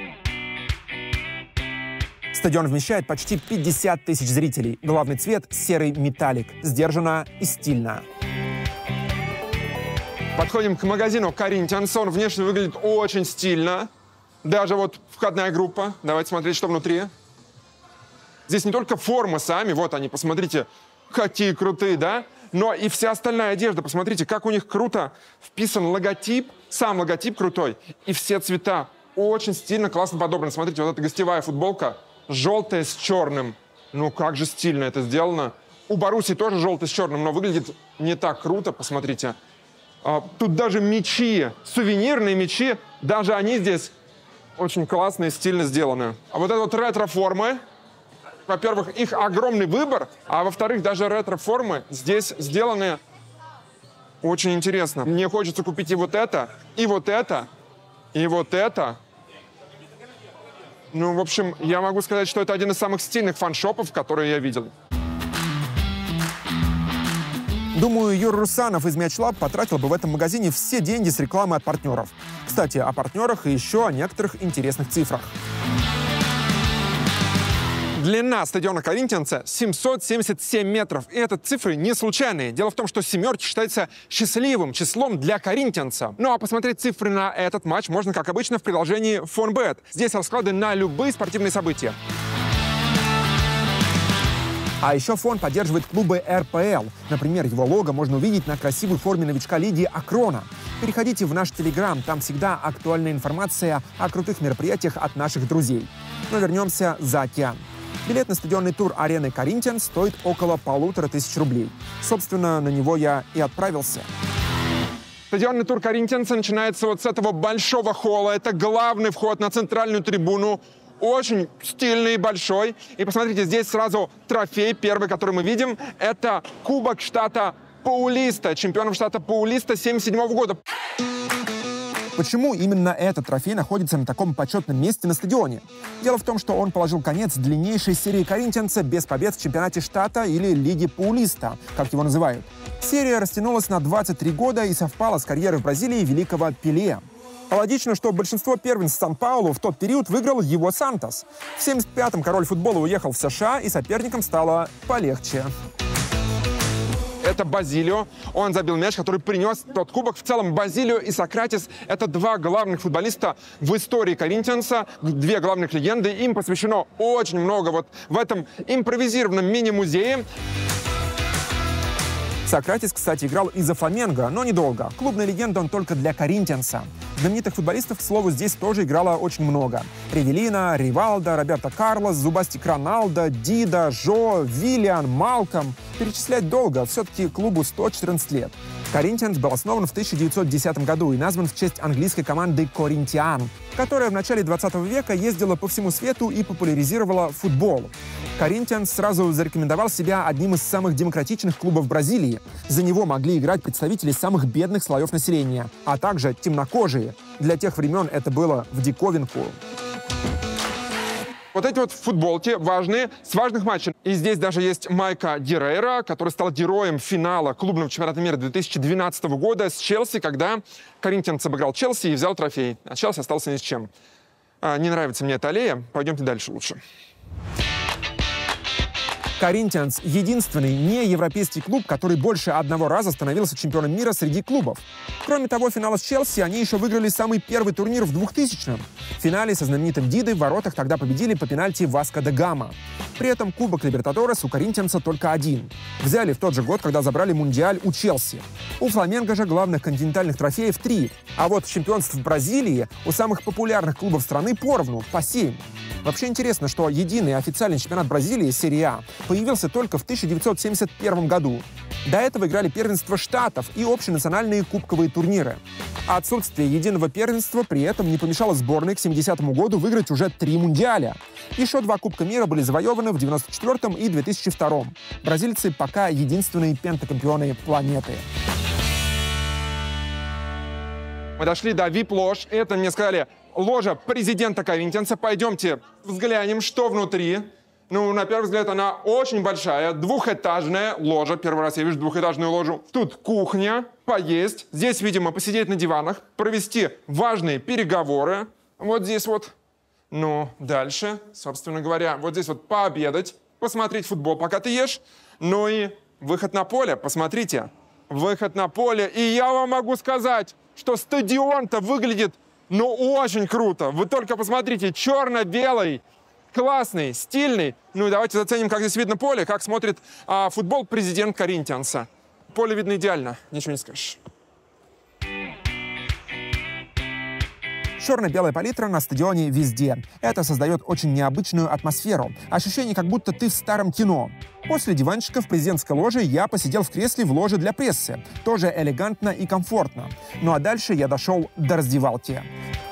Стадион вмещает почти 50 тысяч зрителей. Главный цвет — серый металлик. Сдержанно и стильно. Подходим к магазину Коринтианс. Он внешне выглядит очень стильно. Даже вот входная группа. Давайте смотреть, что внутри. Здесь не только формы сами. Вот они, посмотрите, какие крутые, да? Но и вся остальная одежда. Посмотрите, как у них круто вписан логотип. Сам логотип крутой. И все цвета очень стильно, классно подобраны. Смотрите, вот эта гостевая футболка. Желтая с черным. Ну, как же стильно это сделано. У Боруссии тоже желтый с черным, но выглядит не так круто, посмотрите. Тут даже мячи, сувенирные мячи, даже они здесь очень классно и стильно сделаны. А вот это вот ретро-формы. Во-первых, их огромный выбор, а во-вторых, даже ретро-формы здесь сделаны очень интересно. Мне хочется купить и вот это, и вот это, и вот это. Ну, в общем, я могу сказать, что это один из самых стильных фан-шопов, которые я видел. Думаю, Юра Русанов из Мяч Лаб потратил бы в этом магазине все деньги с рекламы от партнеров. Кстати, о партнерах и еще о некоторых интересных цифрах. Длина стадиона Коринтианса 777 метров. И это цифры не случайные. Дело в том, что семерки считается счастливым числом для коринтианца. Ну а посмотреть цифры на этот матч можно, как обычно, в приложении Фонбет. Здесь расклады на любые спортивные события. А еще фонд поддерживает клубы РПЛ. Например, его лого можно увидеть на красивой форме новичка Лидии Акрона. Переходите в наш Телеграм, там всегда актуальная информация о крутых мероприятиях от наших друзей. Но вернемся за океан. Билет на стадионный тур арены Коринтианс стоит около 1500 рублей. Собственно, на него я и отправился. Стадионный тур Коринтианса начинается вот с этого большого холла. Это главный вход на центральную трибуну. Очень стильный и большой. И посмотрите, здесь сразу трофей первый, который мы видим. Это Кубок штата Паулиста, чемпионов штата Паулиста 1977 года. Почему именно этот трофей находится на таком почетном месте на стадионе? Дело в том, что он положил конец длиннейшей серии коринтианца без побед в чемпионате штата или Лиги Паулиста, как его называют. Серия растянулась на 23 года и совпала с карьерой в Бразилии великого Пеле. Логично, что большинство первенств Сан-Паулу в тот период выиграл его Сантос. В 1975-м король футбола уехал в США, и соперником стало полегче. это Базилио. Он забил мяч, который принес тот кубок. В целом Базилио и Сократис — это два главных футболиста в истории Коринтианса, две главных легенды. Им посвящено очень много вот в этом импровизированном мини-музее. Сократис, кстати, играл и за Фламенго, но недолго. Клубная легенда он только для Коринтианса. Знаменитых футболистов, к слову, здесь тоже играло очень много. Ривелина, Ривалдо, Роберто Карлос, Зубастик Роналдо, Дида, Жо, Виллиан, Малком. Перечислять долго, все-таки клубу 114 лет. Коринтианс был основан в 1910 году и назван в честь английской команды «Коринтиан», которая в начале 20 века ездила по всему свету и популяризировала футбол. Коринтианс сразу зарекомендовал себя одним из самых демократичных клубов Бразилии. За него могли играть представители самых бедных слоев населения, а также темнокожие. Для тех времен это было в диковинку. Вот эти вот футболки важные, с важных матчей. И здесь даже есть Майка Геррера, который стал героем финала клубного чемпионата мира 2012 года с Челси, когда Коринтианс обыграл Челси и взял трофей. А Челси остался ни с чем. Не нравится мне эта аллея. Пойдемте дальше лучше. Коринтианс — единственный неевропейский клуб, который больше одного раза становился чемпионом мира среди клубов. Кроме того, финала с Челси они еще выиграли самый первый турнир в 2000-м. В финале со знаменитым Дидой в воротах тогда победили по пенальти Васко да Гама. При этом Кубок Либертадорес у коринтианца только один. Взяли в тот же год, когда забрали Мундиаль у Челси. У Фламенго же главных континентальных трофеев 3. А вот чемпионств в Бразилии у самых популярных клубов страны поровну, по 7. Вообще интересно, что единый официальный чемпионат Бразилии, серия А, появился только в 1971 году. До этого играли первенства штатов и общенациональные кубковые турниры. А отсутствие единого первенства при этом не помешало сборной к 70-му году выиграть уже 3 мундиаля. Еще 2 Кубка мира были завоеваны в 1994 и 2002. Бразильцы пока единственные пентакампионы планеты. Мы дошли до VIP-лож. Это мне сказали ложа президента Коринтианса. Пойдемте взглянем, что внутри. Ну, на первый взгляд, она очень большая, двухэтажная ложа. Первый раз я вижу двухэтажную ложу. Тут кухня, поесть. Здесь, видимо, посидеть на диванах, провести важные переговоры. Вот здесь вот. Ну, дальше, собственно говоря, вот здесь вот пообедать, посмотреть футбол, пока ты ешь. Ну и выход на поле, посмотрите. Выход на поле. И я вам могу сказать, что стадион-то выглядит, ну, очень круто. Вы только посмотрите, черно-белый, классный, стильный. Ну и давайте заценим, как здесь видно поле, как смотрит футбол президент Коринтианса. Поле видно идеально, ничего не скажешь. Черно-белая палитра на стадионе везде. Это создает очень необычную атмосферу. Ощущение, как будто ты в старом кино. После диванчика в президентской ложе я посидел в кресле в ложе для прессы. Тоже элегантно и комфортно. Ну а дальше я дошел до раздевалки.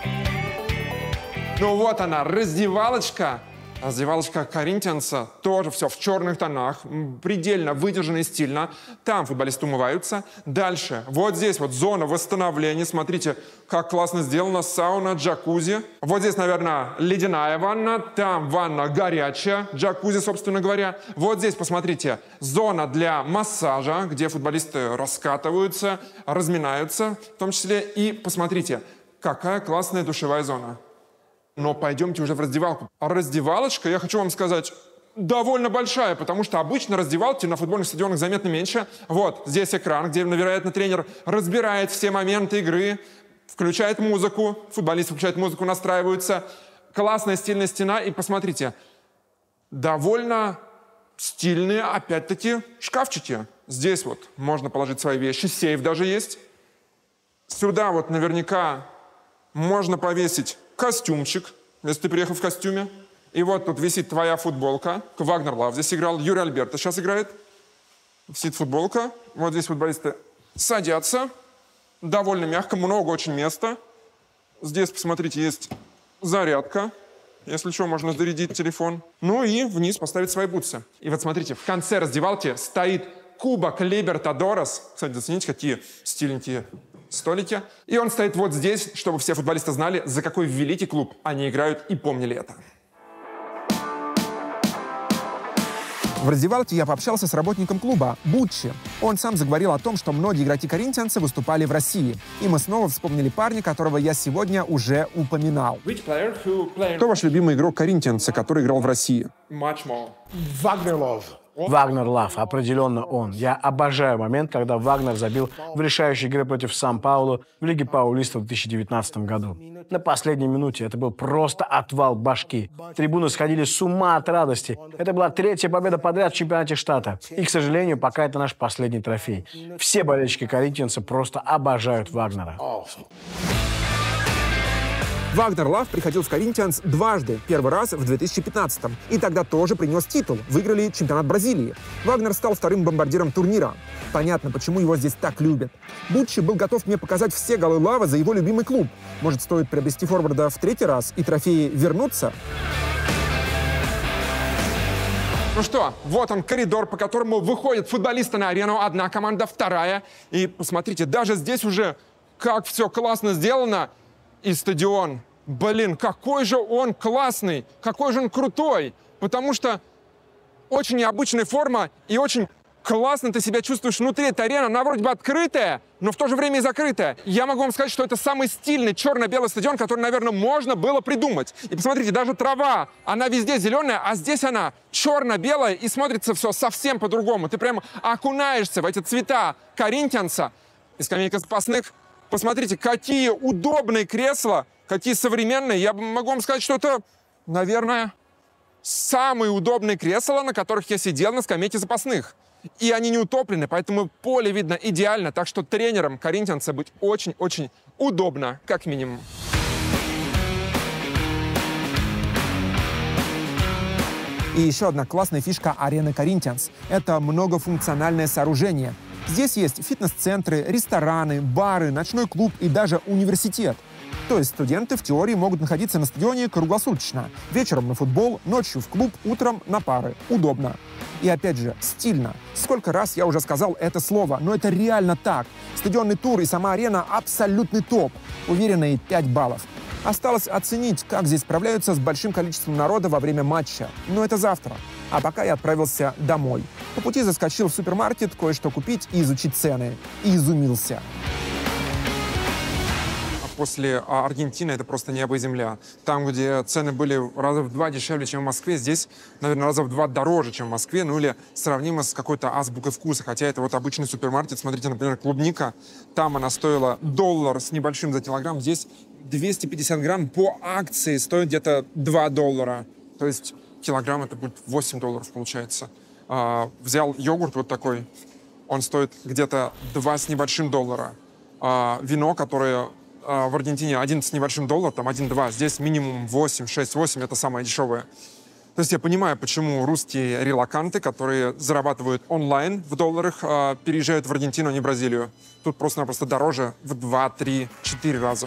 Ну вот она, раздевалочка. Раздевалочка Коринтианса, тоже все в черных тонах, предельно выдержанно и стильно. Там футболисты умываются. Дальше, вот здесь вот зона восстановления. Смотрите, как классно сделано. Сауна, джакузи. Вот здесь, наверное, ледяная ванна. Там ванна горячая, джакузи, собственно говоря. Вот здесь, посмотрите, зона для массажа, где футболисты раскатываются, разминаются в том числе. И посмотрите, какая классная душевая зона. Но пойдемте уже в раздевалку. А раздевалочка, я хочу вам сказать, довольно большая, потому что обычно раздевалки на футбольных стадионах заметно меньше. Вот, здесь экран, где, вероятно, тренер разбирает все моменты игры, включает музыку, футболисты включают музыку, настраиваются. Классная стильная стена. И посмотрите, довольно стильные, опять-таки, шкафчики. Здесь вот можно положить свои вещи, сейф даже есть. Сюда вот наверняка можно повесить костюмчик, если ты приехал в костюме. И вот тут висит твоя футболка. Вагнер Лав здесь играл, Юрий Альберто сейчас играет. Висит футболка. Вот здесь футболисты садятся. Довольно мягко, много очень места. Здесь, посмотрите, есть зарядка. Если что, можно зарядить телефон. Ну и вниз поставить свои бутсы. И вот смотрите, в конце раздевалки стоит Кубок Либертадорес. Кстати, зацените, какие стильненькие столики. И он стоит вот здесь, чтобы все футболисты знали, за какой великий клуб они играют и помнили это. В раздевалке я пообщался с работником клуба Буччи. Он сам заговорил о том, что многие игроки коринтианца выступали в России. И мы снова вспомнили парня, которого я сегодня уже упоминал. Кто ваш любимый игрок коринтианца, который играл в России? Вагнер Лав. Вагнер Лав, определенно он. Я обожаю момент, когда Вагнер забил в решающей игре против Сан-Паулу в Лиге Паулиста в 2019 году. На последней минуте это был просто отвал башки. Трибуны сходили с ума от радости. Это была 3-я победа подряд в чемпионате штата. И, к сожалению, пока это наш последний трофей. Все болельщики коринтианца просто обожают Вагнера. Вагнер Лав приходил в Коринтианс дважды. Первый раз в 2015-м. И тогда тоже принес титул. Выиграли чемпионат Бразилии. Вагнер стал вторым бомбардиром турнира. Понятно, почему его здесь так любят. Буччи был готов мне показать все голы Лава за его любимый клуб. Может, стоит приобрести форварда в 3-й раз и трофеи вернутся? Ну что, вот он, коридор, по которому выходят футболисты на арену. Одна команда, вторая. И посмотрите, даже здесь уже как все классно сделано. И стадион, блин, какой же он классный, какой же он крутой. Потому что очень необычная форма и очень классно ты себя чувствуешь внутри этой арены. Она вроде бы открытая, но в то же время и закрытая. Я могу вам сказать, что это самый стильный черно-белый стадион, который, наверное, можно было придумать. И посмотрите, даже трава, она везде зеленая, а здесь она черно-белая, и смотрится все совсем по-другому. Ты прямо окунаешься в эти цвета коринтианца. И скамейка запасных. Посмотрите, какие удобные кресла, какие современные. Я могу вам сказать, что это, наверное, самые удобные кресла, на которых я сидел на скамейке запасных. И они не утоплены, поэтому поле видно идеально. Так что тренером коринтианца быть очень-очень удобно, как минимум. И еще одна классная фишка арены Коринтианс – это многофункциональное сооружение. Здесь есть фитнес-центры, рестораны, бары, ночной клуб и даже университет. То есть студенты в теории могут находиться на стадионе круглосуточно. Вечером на футбол, ночью в клуб, утром на пары. Удобно. И опять же, стильно. Сколько раз я уже сказал это слово, но это реально так. Стадионный тур и сама арена – абсолютный топ. Уверенные 5 баллов. Осталось оценить, как здесь справляются с большим количеством народа во время матча. Но это завтра. А пока я отправился домой. По пути заскочил в супермаркет кое-что купить и изучить цены. И изумился. После Аргентины это просто небо и земля. Там, где цены были раза в 2 дешевле, чем в Москве, здесь, наверное, раза в 2 дороже, чем в Москве, ну или сравнимо с какой-то азбукой вкуса. Хотя это вот обычный супермаркет. Смотрите, например, клубника. Там она стоила $1 с небольшим за килограмм. Здесь 250 грамм по акции стоит где-то $2. То есть килограмм это будет $8, получается. Взял йогурт вот такой. Он стоит где-то $2 с небольшим. Вино, которое в Аргентине $1 с небольшим, там 1-2. Здесь минимум 8, 6, 8. Это самое дешевое. То есть я понимаю, почему русские релоканты, которые зарабатывают онлайн в долларах, переезжают в Аргентину, а не в Бразилию. Тут просто-напросто дороже в 2, 3, 4 раза.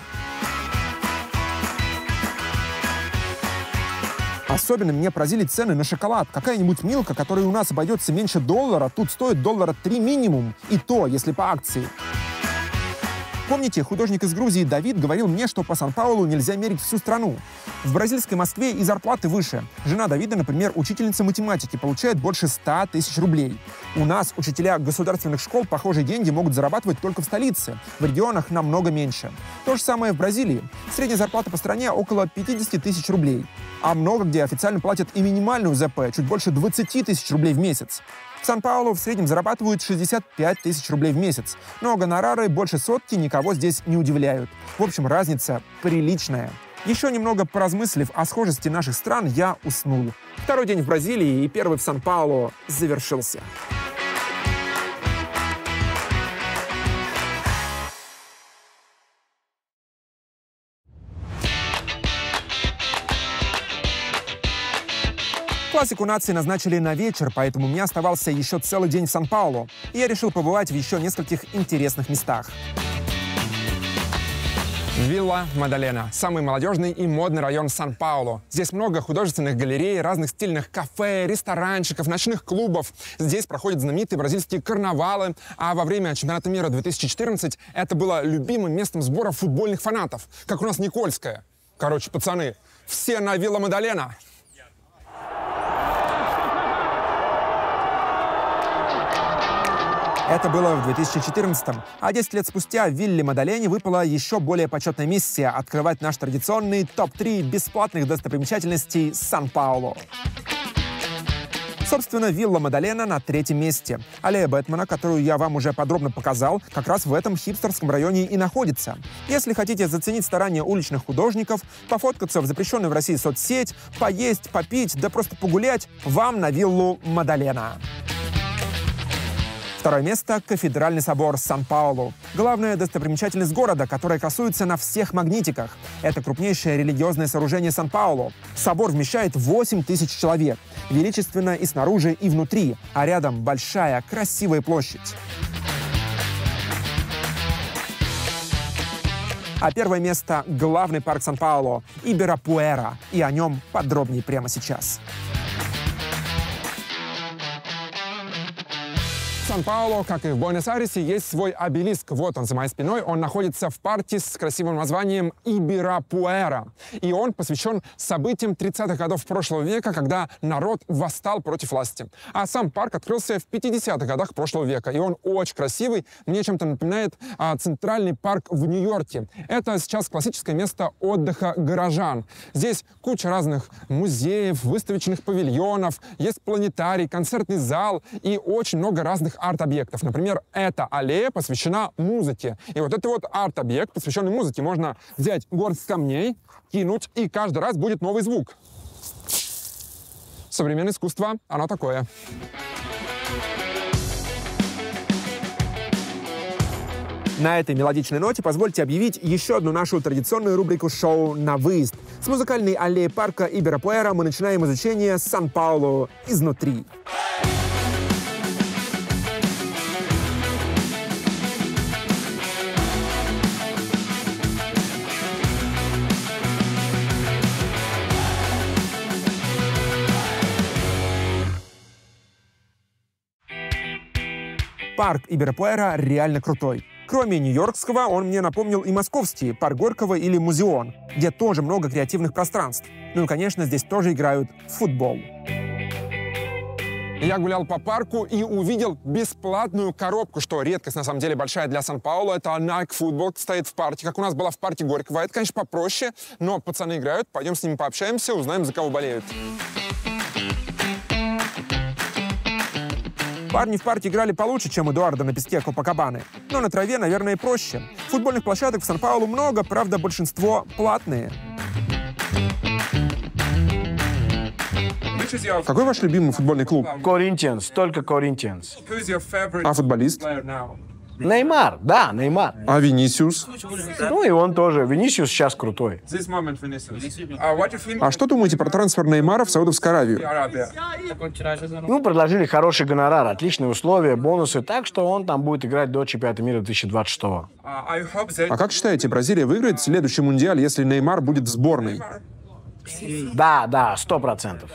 Особенно меня поразили цены на шоколад. Какая-нибудь Милка, которая у нас обойдется меньше $1, тут стоит $3 минимум. И то, если по акции. Помните, художник из Грузии Давид говорил мне, что по Сан-Паулу нельзя мерить всю страну. В бразильской Москве и зарплаты выше. Жена Давида, например, учительница математики, получает больше 100 тысяч рублей. У нас учителя государственных школ похожие деньги могут зарабатывать только в столице. В регионах намного меньше. То же самое в Бразилии. Средняя зарплата по стране около 50 тысяч рублей. А много где официально платят и минимальную ЗП, чуть больше 20 тысяч рублей в месяц. В Сан-Паулу в среднем зарабатывают 65 тысяч рублей в месяц. Но гонорары больше сотки никого здесь не удивляют. В общем, разница приличная. Еще немного поразмыслив о схожести наших стран, я уснул. Второй день в Бразилии и первый в Сан-Паулу завершился. Классику нации назначили на вечер, поэтому у меня оставался еще целый день в Сан-Паулу. И я решил побывать в еще нескольких интересных местах. Вилла Мадалена. Самый молодежный и модный район Сан-Паулу. Здесь много художественных галерей, разных стильных кафе, ресторанчиков, ночных клубов. Здесь проходят знаменитые бразильские карнавалы. А во время чемпионата мира 2014 это было любимым местом сбора футбольных фанатов. Как у нас Никольская. Короче, пацаны, все на Вилла Мадалена. Это было в 2014-м. А 10 лет спустя в Вилле Мадалене выпала еще более почетная миссия – открывать наш традиционный топ-3 бесплатных достопримечательностей Сан-Паулу. Собственно, вилла Мадалена на 3-м месте. Аллея Бэтмена, которую я вам уже подробно показал, как раз в этом хипстерском районе и находится. Если хотите заценить старания уличных художников, пофоткаться в запрещенную в России соцсеть, поесть, попить, да просто погулять, вам на виллу Мадалена. Второе место – Кафедральный собор Сан-Паулу. Главная достопримечательность города, которая красуется на всех магнитиках. Это крупнейшее религиозное сооружение Сан-Паулу. Собор вмещает 8000 человек. Величественно и снаружи, и внутри. А рядом большая, красивая площадь. А первое место – главный парк Сан-Паулу – Ибирапуэра. И о нем подробнее прямо сейчас. В Сан-Паулу, как и в Буэнос-Айресе, есть свой обелиск. Вот он за моей спиной. Он находится в парке с красивым названием Ибирапуэра. И он посвящен событиям 30-х годов прошлого века, когда народ восстал против власти. А сам парк открылся в 50-х годах прошлого века. И он очень красивый. Мне чем-то напоминает Центральный парк в Нью-Йорке. Это сейчас классическое место отдыха горожан. Здесь куча разных музеев, выставочных павильонов, есть планетарий, концертный зал и очень много разных арт-объектов. Например, эта аллея посвящена музыке. И вот это вот арт-объект, посвященный музыке. Можно взять горсть камней, кинуть, и каждый раз будет новый звук. Современное искусство, оно такое. На этой мелодичной ноте позвольте объявить еще одну нашу традиционную рубрику шоу «На выезд». С музыкальной аллеи парка Ибирапуэра мы начинаем изучение Сан-Паулу изнутри. Парк Ибирапуэра реально крутой. Кроме нью-йоркского, он мне напомнил и московский, парк Горького или Музеон, где тоже много креативных пространств. Ну и, конечно, здесь тоже играют в футбол. Я гулял по парку и увидел бесплатную коробку, что редкость, на самом деле, большая для Сан-Паулу. Это Nike Football стоит в парке, как у нас была в парке Горького. Это, конечно, попроще, но пацаны играют. Пойдем с ними пообщаемся, узнаем, за кого болеют. Парни в парке играли получше, чем Эдуардо на песке Копакабаны. Но на траве, наверное, проще. Футбольных площадок в Сан-Паулу много, правда, большинство платные. Какой ваш любимый футбольный клуб? Коринтианс, только Коринтианс. А футболист? Неймар, да, Неймар. А Винисиус? Ну и он тоже. Винисиус сейчас крутой. А что думаете про трансфер Неймара в Саудовскую Аравию? Ну, предложили хороший гонорар, отличные условия, бонусы, так что он там будет играть до чемпионата мира 2026. А как считаете, Бразилия выиграет следующий мундиаль, если Неймар будет в сборной? Да, 100%.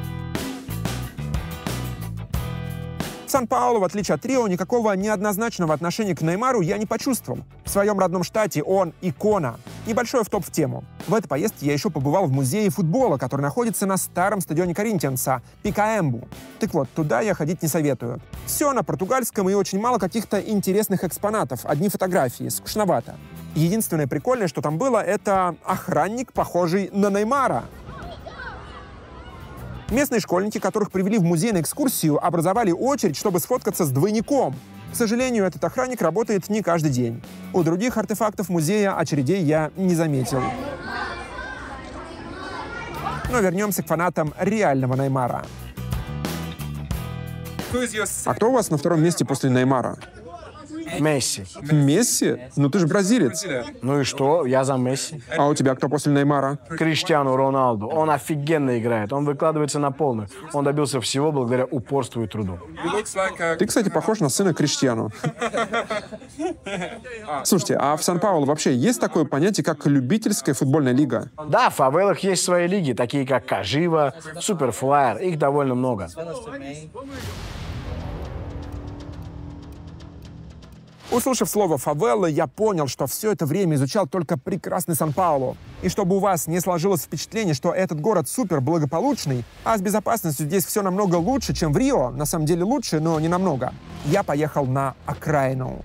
В Сан-Паулу, в отличие от Рио, никакого неоднозначного отношения к Неймару я не почувствовал. В своем родном штате он икона. Небольшой автоп в тему. В этой поездке я еще побывал в музее футбола, который находится на старом стадионе Коринтианса, Пикаэмбу. Так вот, туда я ходить не советую. Все на португальском и очень мало каких-то интересных экспонатов. Одни фотографии, скучновато. Единственное прикольное, что там было, это охранник, похожий на Неймара. Местные школьники, которых привели в музей на экскурсию, образовали очередь, чтобы сфоткаться с двойником. К сожалению, этот охранник работает не каждый день. У других артефактов музея очередей я не заметил. Но вернемся к фанатам реального Неймара. А кто у вас на втором месте после Неймара? Месси. Месси? Ну ты же бразилец. Ну и что? Я за Месси. А у тебя кто после Неймара? Криштиану Роналду. Он офигенно играет. Он выкладывается на полную. Он добился всего благодаря упорству и труду. Ты, кстати, похож на сына Криштиану. Слушайте, а в Сан-Паулу вообще есть такое понятие, как любительская футбольная лига? Да, в фавелах есть свои лиги, такие как Кажива, Суперфлайер. Их довольно много. Услышав слово «фавелла», я понял, что все это время изучал только прекрасный Сан-Паулу. И чтобы у вас не сложилось впечатление, что этот город супер благополучный, а с безопасностью здесь все намного лучше, чем в Рио, на самом деле лучше, но не намного, я поехал на окраину.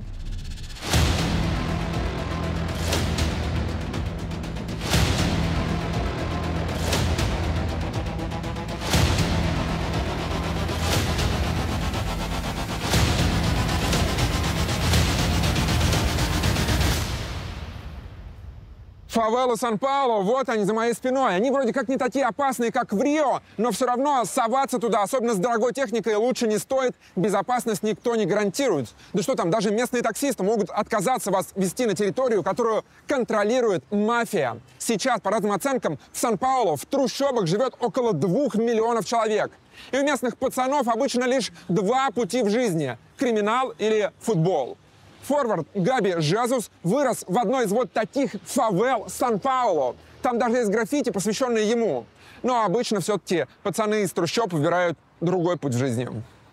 Фавелы Сан-Паулу, вот они за моей спиной. Они вроде как не такие опасные, как в Рио, но все равно соваться туда, особенно с дорогой техникой, лучше не стоит. Безопасность никто не гарантирует. Да что там, даже местные таксисты могут отказаться вас везти на территорию, которую контролирует мафия. Сейчас, по разным оценкам, в Сан-Паулу в трущобах живет около 2 миллионов человек. И у местных пацанов обычно лишь 2 пути в жизни – криминал или футбол. Форвард Габи Жезус вырос в одной из вот таких фавел Сан-Паулу. Там даже есть граффити, посвященные ему. Но обычно все-таки пацаны из трущоб выбирают другой путь в жизни.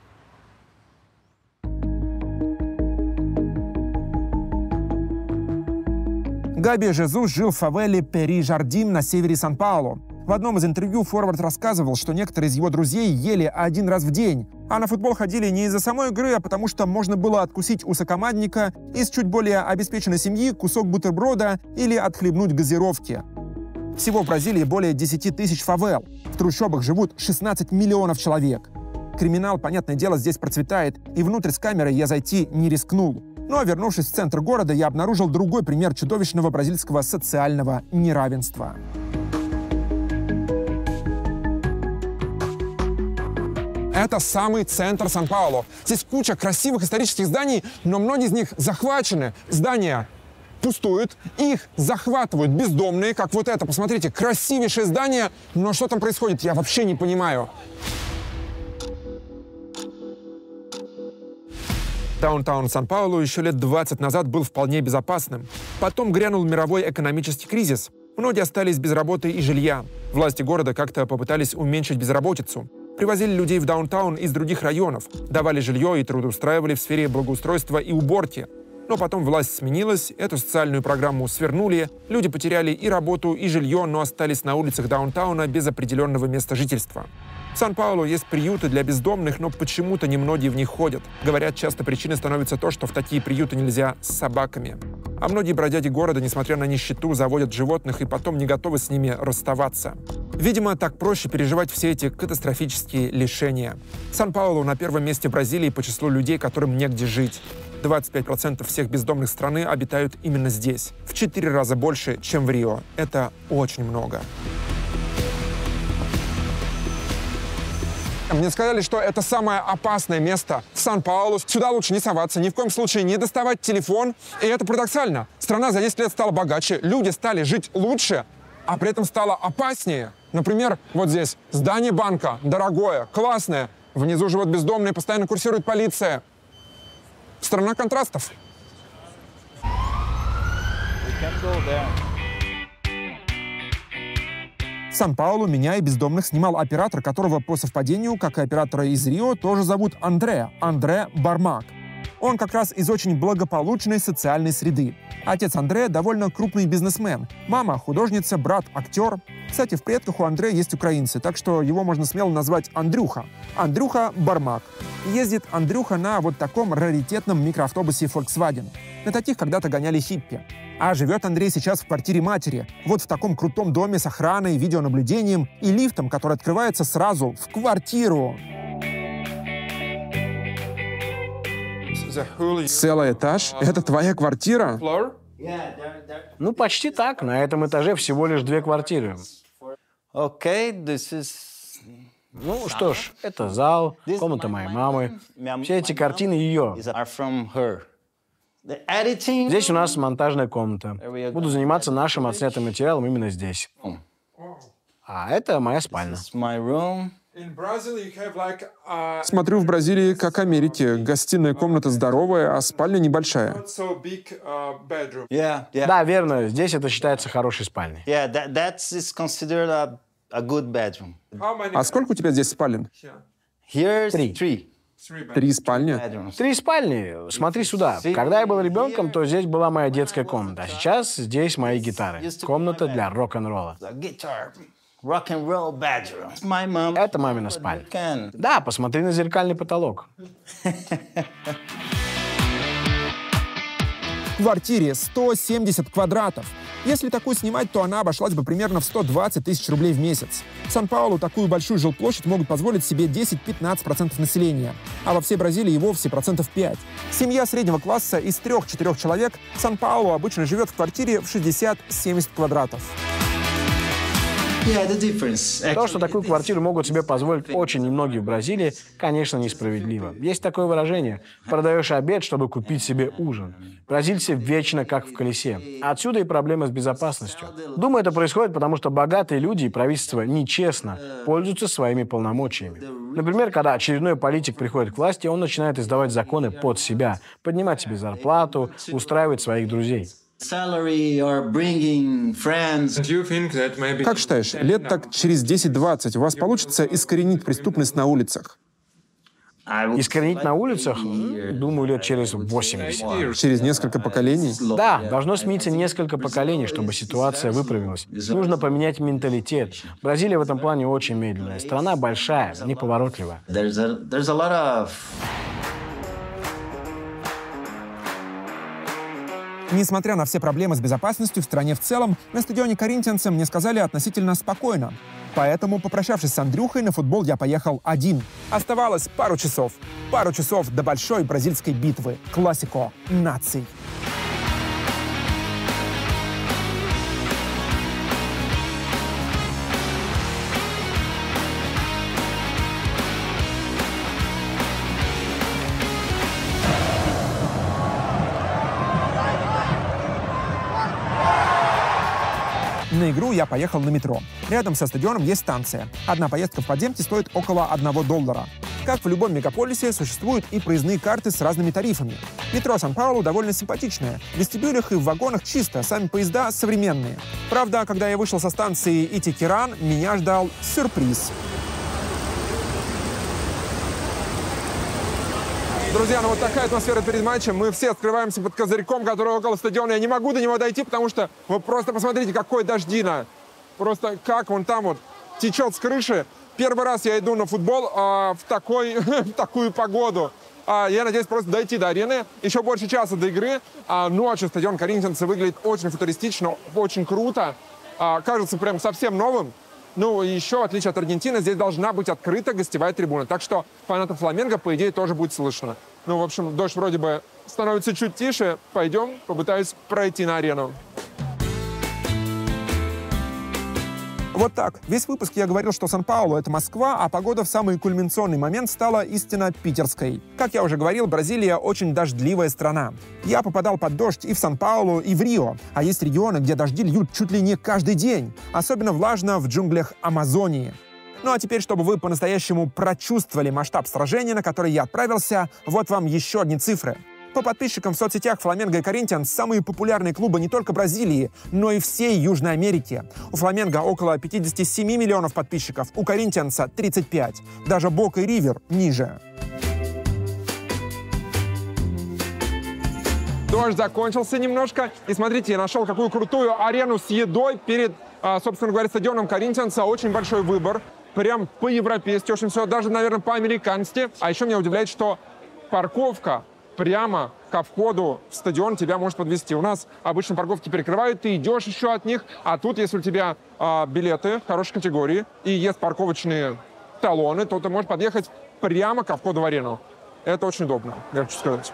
Габи Жезус жил в фавеле Пери-Жардим на севере Сан-Паулу. В одном из интервью форвард рассказывал, что некоторые из его друзей ели 1 раз в день, а на футбол ходили не из-за самой игры, а потому что можно было откусить у сокомандника из чуть более обеспеченной семьи кусок бутерброда или отхлебнуть газировки. Всего в Бразилии более 10 тысяч фавел. В трущобах живут 16 миллионов человек. Криминал, понятное дело, здесь процветает, и внутрь с камерой я зайти не рискнул. Но, вернувшись в центр города, я обнаружил другой пример чудовищного бразильского социального неравенства. Это самый центр Сан-Паулу. Здесь куча красивых исторических зданий, но многие из них захвачены. Здания пустуют, их захватывают бездомные, как вот это. Посмотрите, красивейшее здание, но что там происходит, я вообще не понимаю. Даунтаун Сан-Паулу еще лет 20 назад был вполне безопасным. Потом грянул мировой экономический кризис. Многие остались без работы и жилья. Власти города как-то попытались уменьшить безработицу. Привозили людей в даунтаун из других районов, давали жилье и трудоустраивали в сфере благоустройства и уборки. Но потом власть сменилась, эту социальную программу свернули, люди потеряли и работу, и жилье, но остались на улицах даунтауна без определенного места жительства. В Сан-Паулу есть приюты для бездомных, но почему-то немногие в них ходят. Говорят, часто причиной становится то, что в такие приюты нельзя с собаками. А многие бродяги города, несмотря на нищету, заводят животных и потом не готовы с ними расставаться. Видимо, так проще переживать все эти катастрофические лишения. Сан-Паулу на первом месте в Бразилии по числу людей, которым негде жить. 25% всех бездомных страны обитают именно здесь. В 4 раза больше, чем в Рио. Это очень много. Мне сказали, что это самое опасное место в Сан-Паулу. Сюда лучше не соваться, ни в коем случае не доставать телефон. И это парадоксально. Страна за 10 лет стала богаче, люди стали жить лучше, а при этом стало опаснее. Например, вот здесь здание банка, дорогое, классное. Внизу живут бездомные, постоянно курсирует полиция. Страна контрастов. В Сан-Паулу меня и бездомных снимал оператор, которого по совпадению, как и оператора из Рио, тоже зовут Андре Бармак. Он как раз из очень благополучной социальной среды. Отец Андре довольно крупный бизнесмен. Мама – художница, брат – актер. Кстати, в предках у Андре есть украинцы, так что его можно смело назвать Андрюха. Андрюха Бармак. Ездит Андрюха на вот таком раритетном микроавтобусе Volkswagen. На таких когда-то гоняли хиппи. А живет Андрей сейчас в квартире матери. Вот в таком крутом доме с охраной, видеонаблюдением и лифтом, который открывается сразу в квартиру. Целый этаж? Это твоя квартира? Ну, почти так. На этом этаже всего лишь 2 квартиры. Ну что ж, это зал, комната моей мамы. Все эти картины ее. Здесь у нас монтажная комната. Буду заниматься нашим отснятым материалом именно здесь. А это моя спальня. Смотрю, в Бразилии, как в Америке, гостиная комната здоровая, а спальня небольшая. Да, верно. Здесь это считается хорошей спальней. А сколько у тебя здесь спален? 3. 3 спальни? 3 спальни. Смотри сюда. Когда я был ребенком, то здесь была моя детская комната. А сейчас здесь мои гитары. Комната для рок-н-ролла. Это мамина спальня. Да, посмотри на зеркальный потолок. квартире 170 квадратов. Если такую снимать, то она обошлась бы примерно в 120 тысяч рублей в месяц. В Сан-Паулу такую большую жилплощадь могут позволить себе 10-15% населения, а во всей Бразилии и вовсе 5%. Семья среднего класса из 3-4 человек в Сан-Паулу обычно живет в квартире в 60-70 квадратов. То, что такую квартиру могут себе позволить очень немногие в Бразилии, конечно, несправедливо. Есть такое выражение: продаешь обед, чтобы купить себе ужин. Бразильцы вечно как в колесе. Отсюда и проблемы с безопасностью. Думаю, это происходит, потому что богатые люди и правительство нечестно пользуются своими полномочиями. Например, когда очередной политик приходит к власти, он начинает издавать законы под себя, поднимать себе зарплату, устраивать своих друзей. Как считаешь, лет так через 10-20 у вас получится искоренить преступность на улицах? Искоренить на улицах? Думаю, лет через 80. Через несколько поколений? Да, должно смениться несколько поколений, чтобы ситуация выправилась. Нужно поменять менталитет. Бразилия в этом плане очень медленная. Страна большая, неповоротливая. Несмотря на все проблемы с безопасностью в стране в целом, на стадионе Коринтианса мне сказали относительно спокойно. Поэтому, попрощавшись с Андрюхой, на футбол я поехал один. Оставалось пару часов до большой бразильской битвы. Классико наций. На игру я поехал на метро. Рядом со стадионом есть станция. Одна поездка в подземке стоит около $1. Как в любом мегаполисе, существуют и проездные карты с разными тарифами. Метро Сан-Паулу довольно симпатичное. В вестибюлях и в вагонах чисто, сами поезда современные. Правда, когда я вышел со станции Итикеран, меня ждал сюрприз. Друзья, ну вот такая атмосфера перед матчем. Мы все скрываемся под козырьком, который около стадиона. Я не могу до него дойти, потому что вы просто посмотрите, какой дождина. Просто как он там вот течет с крыши. Первый раз я иду на футбол в такую погоду. Я надеюсь просто дойти до арены. Еще больше часа до игры. Ночью стадион Коринтианса выглядит очень футуристично, очень круто. Кажется прям совсем новым. Ну, и еще, в отличие от Аргентины, здесь должна быть открыта гостевая трибуна. Так что фанатам Фламенго, по идее, тоже будет слышно. Ну, в общем, дождь вроде бы становится чуть тише. Пойдем, попытаюсь пройти на арену. Вот так. Весь выпуск я говорил, что Сан-Паулу — это Москва, а погода в самый кульминационный момент стала истинно питерской. Как я уже говорил, Бразилия — очень дождливая страна. Я попадал под дождь и в Сан-Паулу, и в Рио. А есть регионы, где дожди льют чуть ли не каждый день. Особенно влажно в джунглях Амазонии. Ну а теперь, чтобы вы по-настоящему прочувствовали масштаб сражения, на который я отправился, вот вам еще одни цифры. По подписчикам в соцсетях Фламенго и Коринтианс самые популярные клубы не только Бразилии, но и всей Южной Америки. У Фламенго около 57 миллионов подписчиков, у Коринтианса 35. Даже Бока и Ривер ниже. Дождь закончился немножко. И смотрите, я нашел какую крутую арену с едой перед, собственно говоря, стадионом Коринтианса. Очень большой выбор. Прям по-европейски, очень все, даже, наверное, по-американски. А еще меня удивляет, что парковка прямо ко входу в стадион тебя может подвезти. У нас обычно парковки перекрывают, ты идешь еще от них, а тут, если у тебя билеты хорошей категории и есть парковочные талоны, то ты можешь подъехать прямо ко входу в арену. Это очень удобно, я хочу сказать.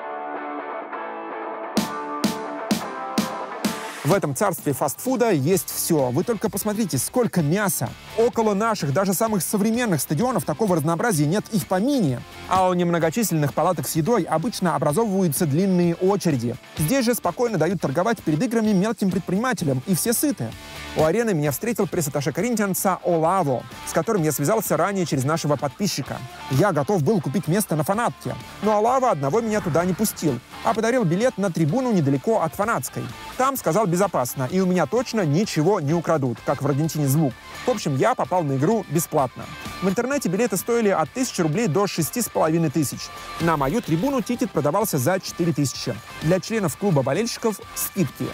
В этом царстве фастфуда есть все. Вы только посмотрите, сколько мяса. Около наших, даже самых современных стадионов такого разнообразия нет и в помине. А у немногочисленных палаток с едой обычно образовываются длинные очереди. Здесь же спокойно дают торговать перед играми мелким предпринимателям, и все сыты. У арены меня встретил пресс-атташе Коринтианса Олаво, с которым я связался ранее через нашего подписчика. Я готов был купить место на фанатке, но Олаво одного меня туда не пустил, а подарил билет на трибуну недалеко от фанатской. Там, сказал, безопасно, и у меня точно ничего не украдут, как в Аргентине звук. В общем, я попал на игру бесплатно. В интернете билеты стоили от 1000 рублей до 6500. На мою трибуну тикет продавался за 4000. Для членов клуба болельщиков скидки.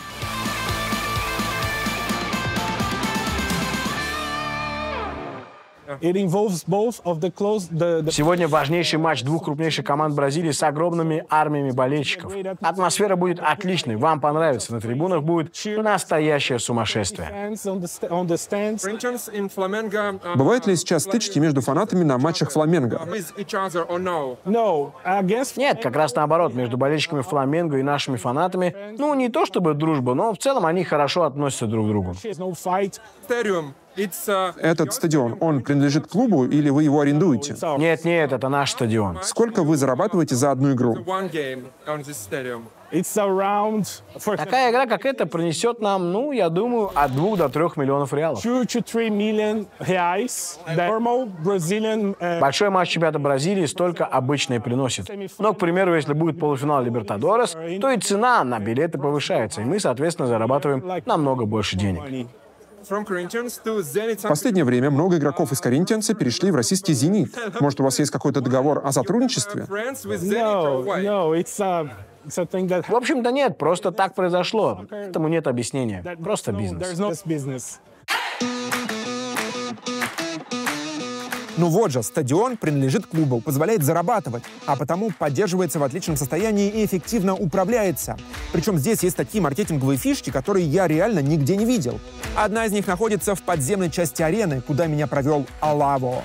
Сегодня важнейший матч двух крупнейших команд Бразилии с огромными армиями болельщиков. Атмосфера будет отличной, вам понравится. На трибунах будет настоящее сумасшествие. Бывают ли сейчас стычки между фанатами на матчах Фламенго? Нет, как раз наоборот, между болельщиками Фламенго и нашими фанатами, ну, не то чтобы дружба, но в целом они хорошо относятся друг к другу. Этот стадион, он принадлежит клубу или вы его арендуете? Нет, это наш стадион. Сколько вы зарабатываете за одну игру? Такая игра, как эта, принесет нам, ну, я думаю, от 2 до 3 миллионов реалов. Большой матч чемпионата Бразилии столько обычно и приносит. Но, к примеру, если будет полуфинал Либертадорес, то и цена на билеты повышается, и мы, соответственно, зарабатываем намного больше денег. В последнее время много игроков из Коринтианса перешли в российский «Зенит». Может, у вас есть какой-то договор о сотрудничестве? В общем-то нет, просто так произошло. Этому нет объяснения. Просто бизнес. Ну вот же, стадион принадлежит клубу, позволяет зарабатывать, а потому поддерживается в отличном состоянии и эффективно управляется. Причем здесь есть такие маркетинговые фишки, которые я реально нигде не видел. Одна из них находится в подземной части арены, куда меня провел Алаво.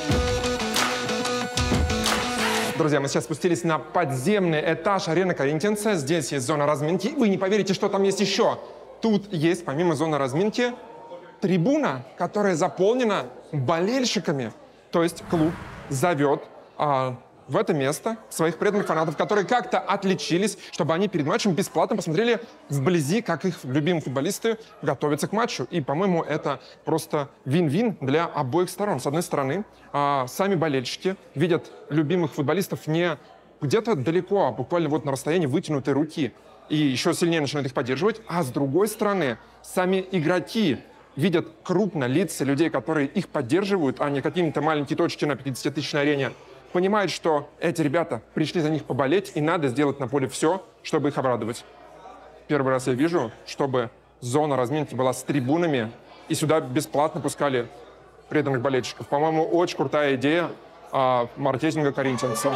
Друзья, мы сейчас спустились на подземный этаж арены Коринтианса. Здесь есть зона разминки. Вы не поверите, что там есть еще. Тут есть, помимо зоны разминки, трибуна, которая заполнена болельщиками. То есть клуб зовет в это место своих преданных фанатов, которые как-то отличились, чтобы они перед матчем бесплатно посмотрели вблизи, как их любимые футболисты готовятся к матчу. И, по-моему, это просто вин-вин для обоих сторон. С одной стороны, сами болельщики видят любимых футболистов не где-то далеко, а буквально вот на расстоянии вытянутой руки. И еще сильнее начинают их поддерживать. А с другой стороны, сами игроки видят крупно лица людей, которые их поддерживают, а не какие-то маленькие точки на 50-тысячной арене. Понимают, что эти ребята пришли за них поболеть, и надо сделать на поле все, чтобы их обрадовать. Первый раз я вижу, чтобы зона разминки была с трибунами, и сюда бесплатно пускали преданных болельщиков. По-моему, очень крутая идея маркетинга Коринтианса.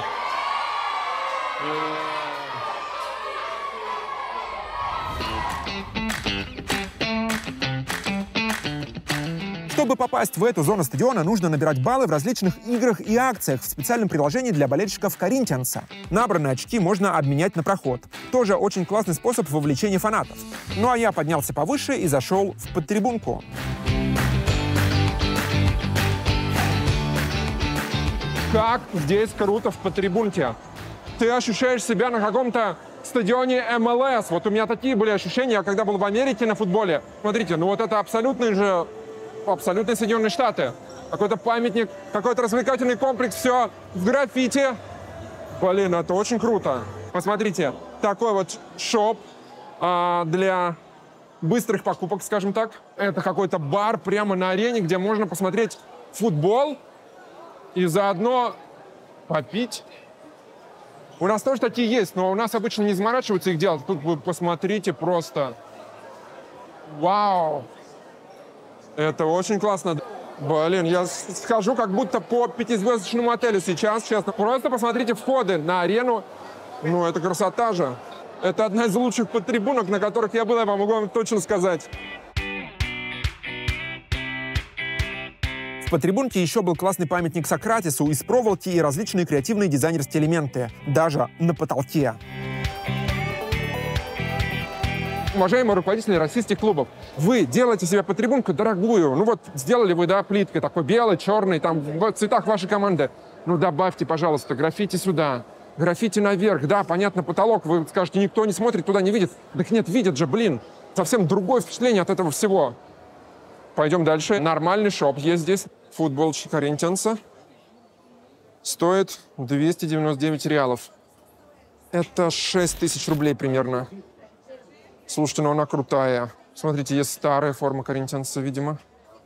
Чтобы попасть в эту зону стадиона, нужно набирать баллы в различных играх и акциях в специальном приложении для болельщиков Коринтианса. Набранные очки можно обменять на проход. Тоже очень классный способ вовлечения фанатов. Ну а я поднялся повыше и зашел в подтрибунку. Как здесь круто в подтрибунке. Ты ощущаешь себя на каком-то стадионе МЛС. Вот у меня такие были ощущения, когда был в Америке на футболе. Смотрите, ну вот это абсолютные Соединенные Штаты. Какой-то памятник, какой-то развлекательный комплекс, все в граффити. Блин, это очень круто. Посмотрите, такой вот шоп для быстрых покупок, скажем так. Это какой-то бар прямо на арене, где можно посмотреть футбол и заодно попить. У нас тоже такие есть, но у нас обычно не заморачиваются их делать. Тут вы посмотрите просто. Вау! Это очень классно. Блин, я схожу как будто по 5-звездочному отелю сейчас, честно. Просто посмотрите входы на арену. Ну, это красота же. Это одна из лучших подтрибунок, на которых я был, я могу вам точно сказать. В подтрибунке еще был классный памятник Сократису из проволоки и различные креативные дизайнерские элементы. Даже на потолке. Уважаемые руководители российских клубов, вы делаете себе подтрибунку дорогую. Ну вот сделали вы, да, плиткой такой белый, черный, там в цветах вашей команды. Ну добавьте, пожалуйста, граффити сюда, граффити наверх. Да, понятно, потолок. Вы скажете, никто не смотрит, туда не видит. Так нет, видят же, блин. Совсем другое впечатление от этого всего. Пойдем дальше. Нормальный шоп есть здесь. Футболочка Коринтианса. Стоит 299 реалов. Это 6000 рублей примерно. Слушайте, ну она крутая. Смотрите, есть старая форма Коринтианса, видимо.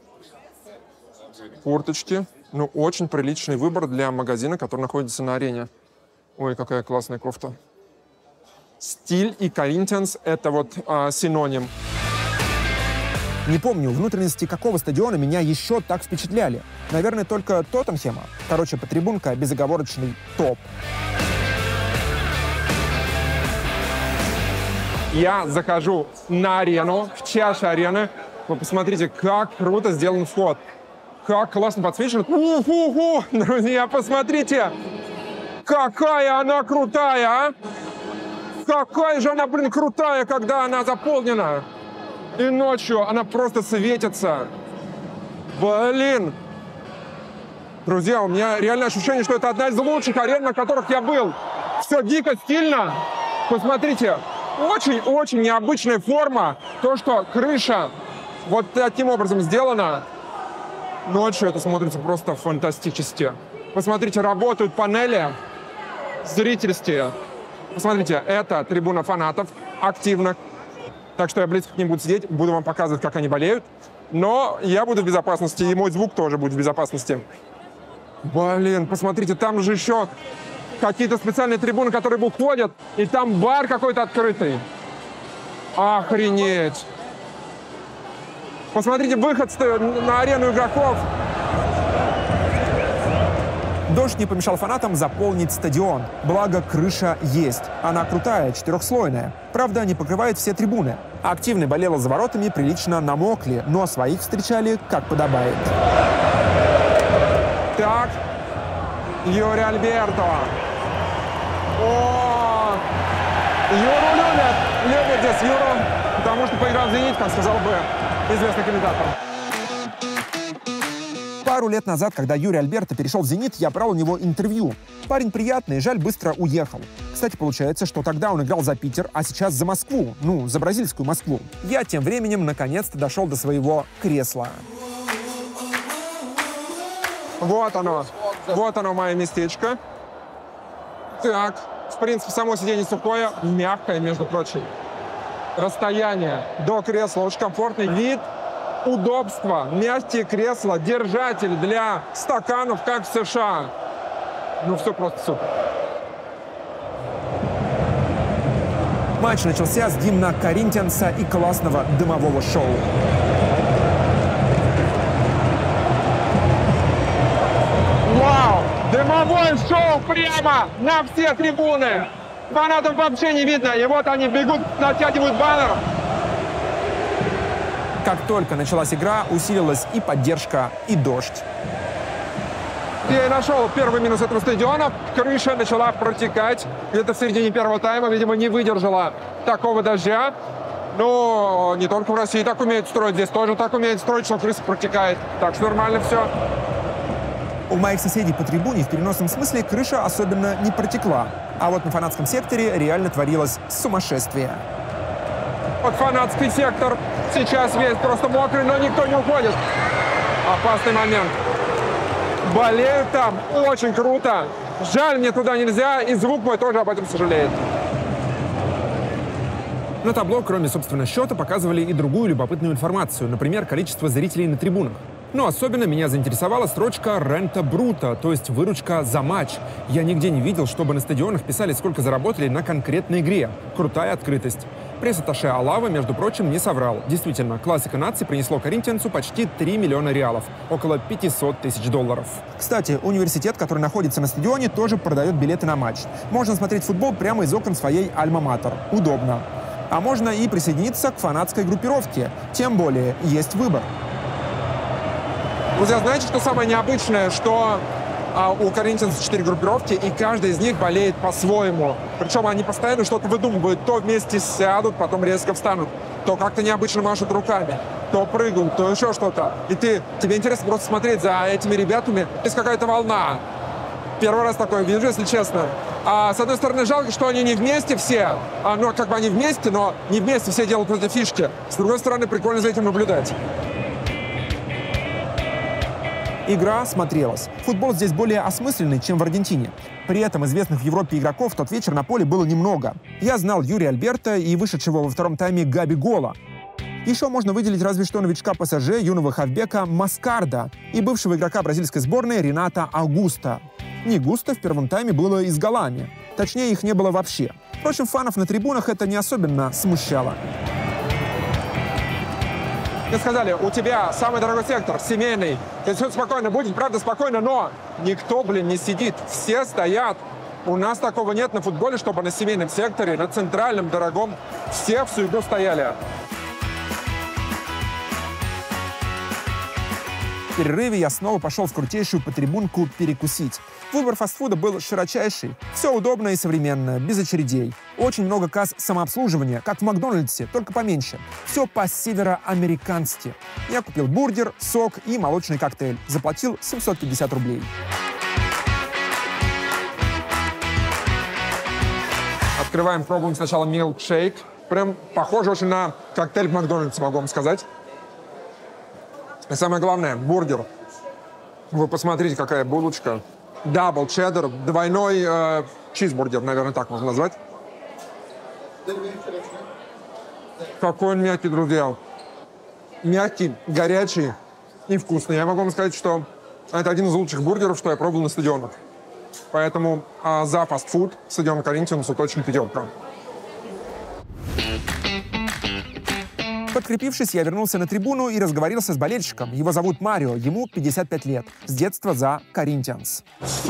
Курточки. Ну, очень приличный выбор для магазина, который находится на арене. Ой, какая классная кофта. Стиль и Коринтианс — это вот синоним. Не помню, внутренности какого стадиона меня еще так впечатляли. Наверное, только Тоттенхэма. Короче, по трибунка безоговорочный топ. Я захожу на арену, в чашу арены. Вы посмотрите, как круто сделан вход. Как классно подсвечен. Фу-фу-фу! Друзья, посмотрите! Какая она крутая, а! Какая же она, блин, крутая, когда она заполнена! И ночью она просто светится. Блин! Друзья, у меня реально ощущение, что это одна из лучших арен, на которых я был. Все дико стильно. Посмотрите, очень-очень необычная форма. То, что крыша вот таким образом сделана, ночью это смотрится просто фантастически. Посмотрите, работают панели зрительские. Посмотрите, это трибуна фанатов активных. Так что я близко к ним буду сидеть, буду вам показывать, как они болеют. Но я буду в безопасности, и мой звук тоже будет в безопасности. Блин, посмотрите, там же еще какие-то специальные трибуны, которые выходят, и там бар какой-то открытый. Охренеть! Посмотрите, выход на арену игроков. Дождь не помешал фанатам заполнить стадион. Благо, крыша есть. Она крутая, четырехслойная. Правда, не покрывает все трибуны. Активные болело за воротами прилично намокли, но своих встречали как подобает. Так, Юрий Альберто. О, Юру любят здесь Юру, потому что поиграл в «Зенит», как сказал бы известный комментатор. Пару лет назад, когда Юрий Альберто перешел в «Зенит», я брал у него интервью. Парень приятный, жаль, быстро уехал. Кстати, получается, что тогда он играл за Питер, а сейчас за Москву. Ну, за бразильскую Москву. Я тем временем наконец-то дошел до своего кресла. Вот оно мое местечко. Так, в принципе, само сиденье сухое, мягкое, между прочим. Расстояние до кресла очень комфортный. Вид, удобство, мягкие кресла, держатель для стаканов, как в США. Ну, все просто супер. Матч начался с гимна Коринтианса и классного дымового шоу. Вау! Дымовое шоу прямо на все трибуны! Фанатов вообще не видно, и вот они бегут, натягивают баннер. Как только началась игра, усилилась и поддержка, и дождь. Я и нашел первый минус этого стадиона. Крыша начала протекать где-то в середине первого тайма. Видимо, не выдержала такого дождя. Но не только в России так умеют строить, здесь тоже так умеют строить, что крыша протекает. Так что нормально все. У моих соседей по трибуне в переносном смысле крыша особенно не протекла. А вот на фанатском секторе реально творилось сумасшествие. Вот фанатский сектор сейчас весь просто мокрый, но никто не уходит. Опасный момент. Болеют там очень круто. Жаль, мне туда нельзя, и звук мой тоже об этом сожалеет. На табло, кроме, собственно, счета, показывали и другую любопытную информацию, например, количество зрителей на трибунах. Но особенно меня заинтересовала строчка «рента брута», то есть выручка за матч. Я нигде не видел, чтобы на стадионах писали, сколько заработали на конкретной игре. Крутая открытость. Пресс-атташе Алава, между прочим, не соврал. Действительно, классика нации принесло Коринтиансу почти 3 миллиона реалов, около 500 тысяч долларов. Кстати, университет, который находится на стадионе, тоже продает билеты на матч. Можно смотреть футбол прямо из окон своей альма-матер. Удобно. А можно и присоединиться к фанатской группировке. Тем более, есть выбор. Друзья, знаете, что самое необычное? Что у Коринтианса 4 группировки, и каждая из них болеет по-своему. Причем они постоянно что-то выдумывают. То вместе сядут, потом резко встанут. То как-то необычно машут руками. То прыгают, то еще что-то. И тебе интересно просто смотреть за этими ребятами. Есть какая-то волна. Первый раз такое вижу, если честно. С одной стороны, жалко, что они не вместе все. Ну, как бы они вместе, но не вместе все делают эти фишки. С другой стороны, прикольно за этим наблюдать. Игра смотрелась. Футбол здесь более осмысленный, чем в Аргентине. При этом известных в Европе игроков в тот вечер на поле было немного. Я знал Юрия Альберто и вышедшего во втором тайме Габи Гола. Еще можно выделить разве что новичка ПСЖ, юного хавбека Маскарда и бывшего игрока бразильской сборной Рената Аугуста. Не густо в первом тайме было и с голами. Точнее, их не было вообще. Впрочем, фанов на трибунах это не особенно смущало. Мне сказали, у тебя самый дорогой сектор, семейный. То есть все спокойно будет, правда спокойно, но никто, блин, не сидит. Все стоят. У нас такого нет на футболе, чтобы на семейном секторе, на центральном, дорогом, все в суету стояли. В перерыве я снова пошел в крутейшую потрибунку перекусить. Выбор фастфуда был широчайший. Все удобно и современно, без очередей. Очень много касс самообслуживания, как в Макдональдсе, только поменьше. Все по-североамерикански. Я купил бургер, сок и молочный коктейль. Заплатил 750 рублей. Открываем, пробуем сначала милкшейк. Прям похоже очень на коктейль в Макдональдсе, могу вам сказать. И самое главное, бургер. Вы посмотрите, какая булочка. Дабл чеддер, двойной чизбургер, наверное, так можно назвать. Какой он мягкий, друзья. Мягкий, горячий и вкусный. Я могу вам сказать, что это один из лучших бургеров, что я пробовал на стадионах. Поэтому за фастфуд стадион Коринтианс точно пятерка. Подкрепившись, я вернулся на трибуну и разговорился с болельщиком. Его зовут Марио, ему 55 лет. С детства за Коринтианс.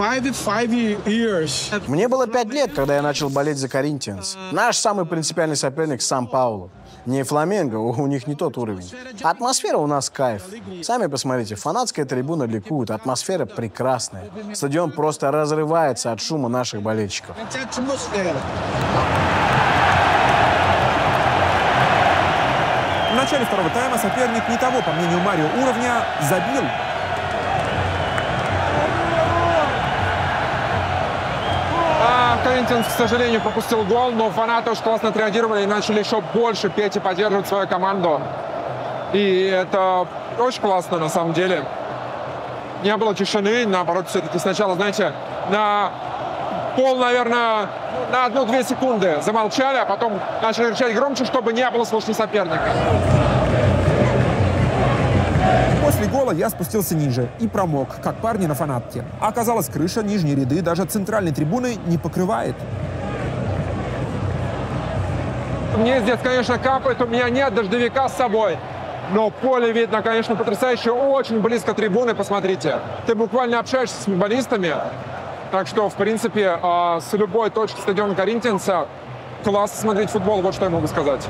Мне было 5 лет, когда я начал болеть за Коринтианс. Наш самый принципиальный соперник — Сан-Паулу. Не Фламенго, у них не тот уровень. Атмосфера у нас кайф. Сами посмотрите, фанатская трибуна ликует, атмосфера прекрасная. Стадион просто разрывается от шума наших болельщиков. В начале второго тайма соперник не того, по мнению Марио, уровня забил. Коринтианс, к сожалению, пропустил гол, но фанаты очень классно отреагировали и начали еще больше петь и поддерживать свою команду. И это очень классно, на самом деле. Не было тишины, наоборот, все-таки сначала, знаете, на пол, наверное, на 1-2 секунды замолчали, а потом начали кричать громче, чтобы не было слышно соперника. После гола я спустился ниже и промок, как парни на фанатке. А оказалось, крыша, нижние ряды, даже центральной трибуны не покрывает. Мне здесь, конечно, капает, у меня нет дождевика с собой. Но поле видно, конечно, потрясающе, очень близко трибуны, посмотрите. Ты буквально общаешься с футболистами. Так что, в принципе, с любой точки стадиона Коринтианса классно смотреть футбол, вот что я могу сказать.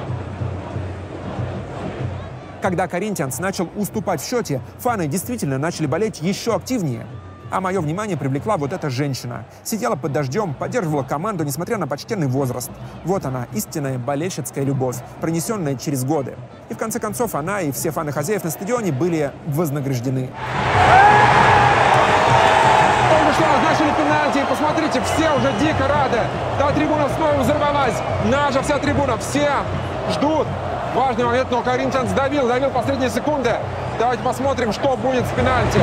Когда Коринтианс начал уступать в счете, фаны действительно начали болеть еще активнее. А мое внимание привлекла вот эта женщина. Сидела под дождем, поддерживала команду, несмотря на почтенный возраст. Вот она, истинная болельщицкая любовь, пронесенная через годы. И в конце концов она и все фаны хозяев на стадионе были вознаграждены. Только что назначили пенальти, и посмотрите, все уже дико рады. Та трибуна снова взорвалась. Наша вся трибуна, все ждут. Важный момент, но Коринтианс давил последние секунды. Давайте посмотрим, что будет с пенальти.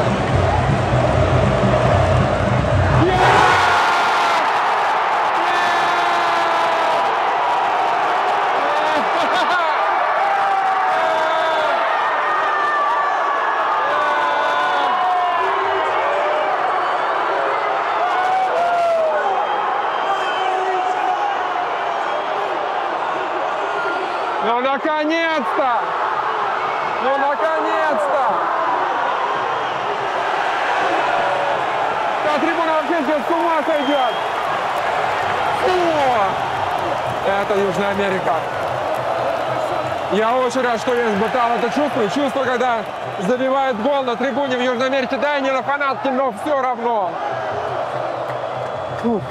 Ну, наконец-то! Ну, наконец-то! Та трибуна вообще сейчас с ума сойдет! О! Это Южная Америка. Я очень рад, что я испытал это чувство. Чувство, когда забивает гол на трибуне в Южной Америке. Да, и не на фанатке, но все равно. Фух.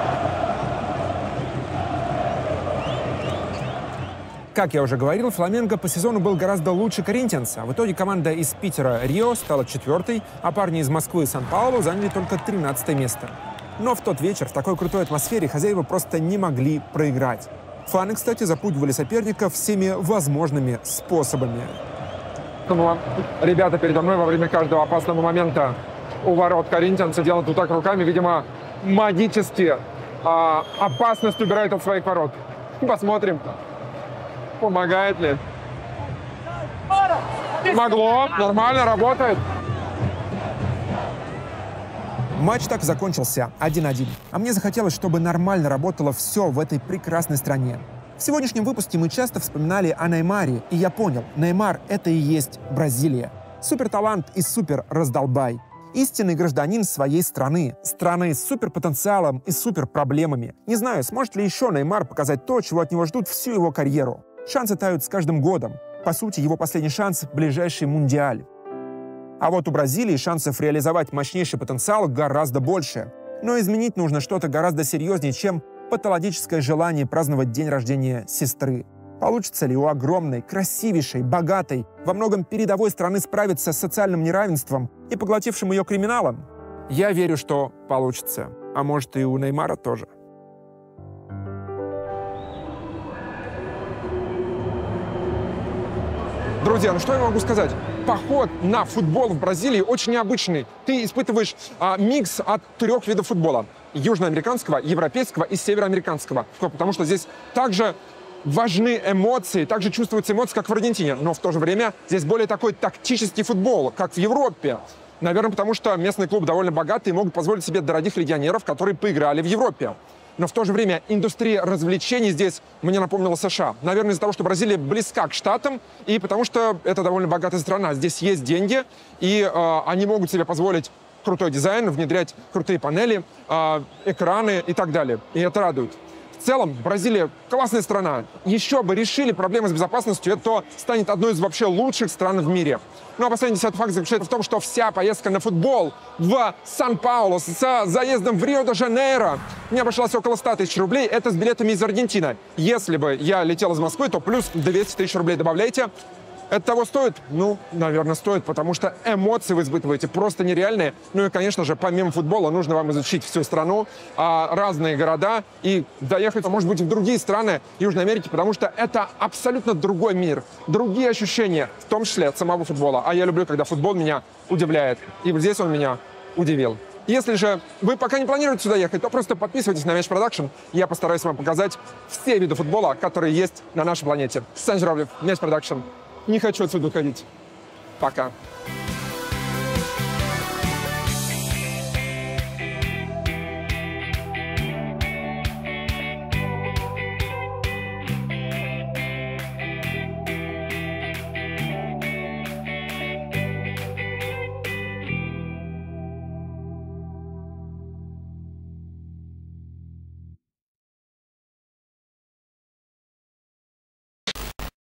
Как я уже говорил, Фламенго по сезону был гораздо лучше Коринтианса. В итоге команда из Питера Рио стала 4-й, а парни из Москвы и Сан-Паулу заняли только 13 место. Но в тот вечер в такой крутой атмосфере хозяева просто не могли проиграть. Фаны, кстати, запугивали соперников всеми возможными способами. Ребята передо мной во время каждого опасного момента у ворот Коринтианса делают вот так руками, видимо, магически опасность убирают от своих ворот. Посмотрим. Помогает ли? Помогло. Нормально, работает. Матч так закончился 1-1. А мне захотелось, чтобы нормально работало все в этой прекрасной стране. В сегодняшнем выпуске мы часто вспоминали о Неймаре, и я понял, Неймар — это и есть Бразилия. Суперталант и супер-раздолбай. Истинный гражданин своей страны. Страны с суперпотенциалом и суперпроблемами. Не знаю, сможет ли еще Неймар показать то, чего от него ждут всю его карьеру. Шансы тают с каждым годом. По сути, его последний шанс — ближайший мундиаль. А вот у Бразилии шансов реализовать мощнейший потенциал гораздо больше. Но изменить нужно что-то гораздо серьезнее, чем патологическое желание праздновать день рождения сестры. Получится ли у огромной, красивейшей, богатой, во многом передовой страны справиться с социальным неравенством и поглотившим ее криминалом? Я верю, что получится. А может, и у Неймара тоже. Друзья, ну что я могу сказать? Поход на футбол в Бразилии очень необычный. Ты испытываешь микс от 3 видов футбола. Южноамериканского, европейского и североамериканского. Потому что здесь также важны эмоции, также чувствуются эмоции, как в Аргентине. Но в то же время здесь более такой тактический футбол, как в Европе. Наверное, потому что местный клуб довольно богатый и могут позволить себе дорогих легионеров, которые поиграли в Европе. Но в то же время индустрия развлечений здесь мне напомнила США. Наверное, из-за того, что Бразилия близка к Штатам, и потому что это довольно богатая страна. Здесь есть деньги, и они могут себе позволить крутой дизайн, внедрять крутые панели, экраны и так далее. И это радует. В целом, Бразилия классная страна. Еще бы решили проблемы с безопасностью, это станет одной из вообще лучших стран в мире. Ну а последний 10-й факт заключается в том, что вся поездка на футбол в Сан-Паулу с заездом в Рио-де-Жанейро мне обошлась около 100 тысяч рублей. Это с билетами из Аргентины. Если бы я летел из Москвы, то плюс 200 тысяч рублей добавляйте. Это того стоит? Ну, наверное, стоит, потому что эмоции вы испытываете просто нереальные. Ну и, конечно же, помимо футбола нужно вам изучить всю страну, разные города и доехать, может быть, в другие страны Южной Америки, потому что это абсолютно другой мир, другие ощущения, в том числе от самого футбола. А я люблю, когда футбол меня удивляет. И вот здесь он меня удивил. Если же вы пока не планируете сюда ехать, то просто подписывайтесь на Мяч Продакшн. Я постараюсь вам показать все виды футбола, которые есть на нашей планете. Сань Журавлев, Мяч Продакшн. Не хочу отсюда уходить. Пока.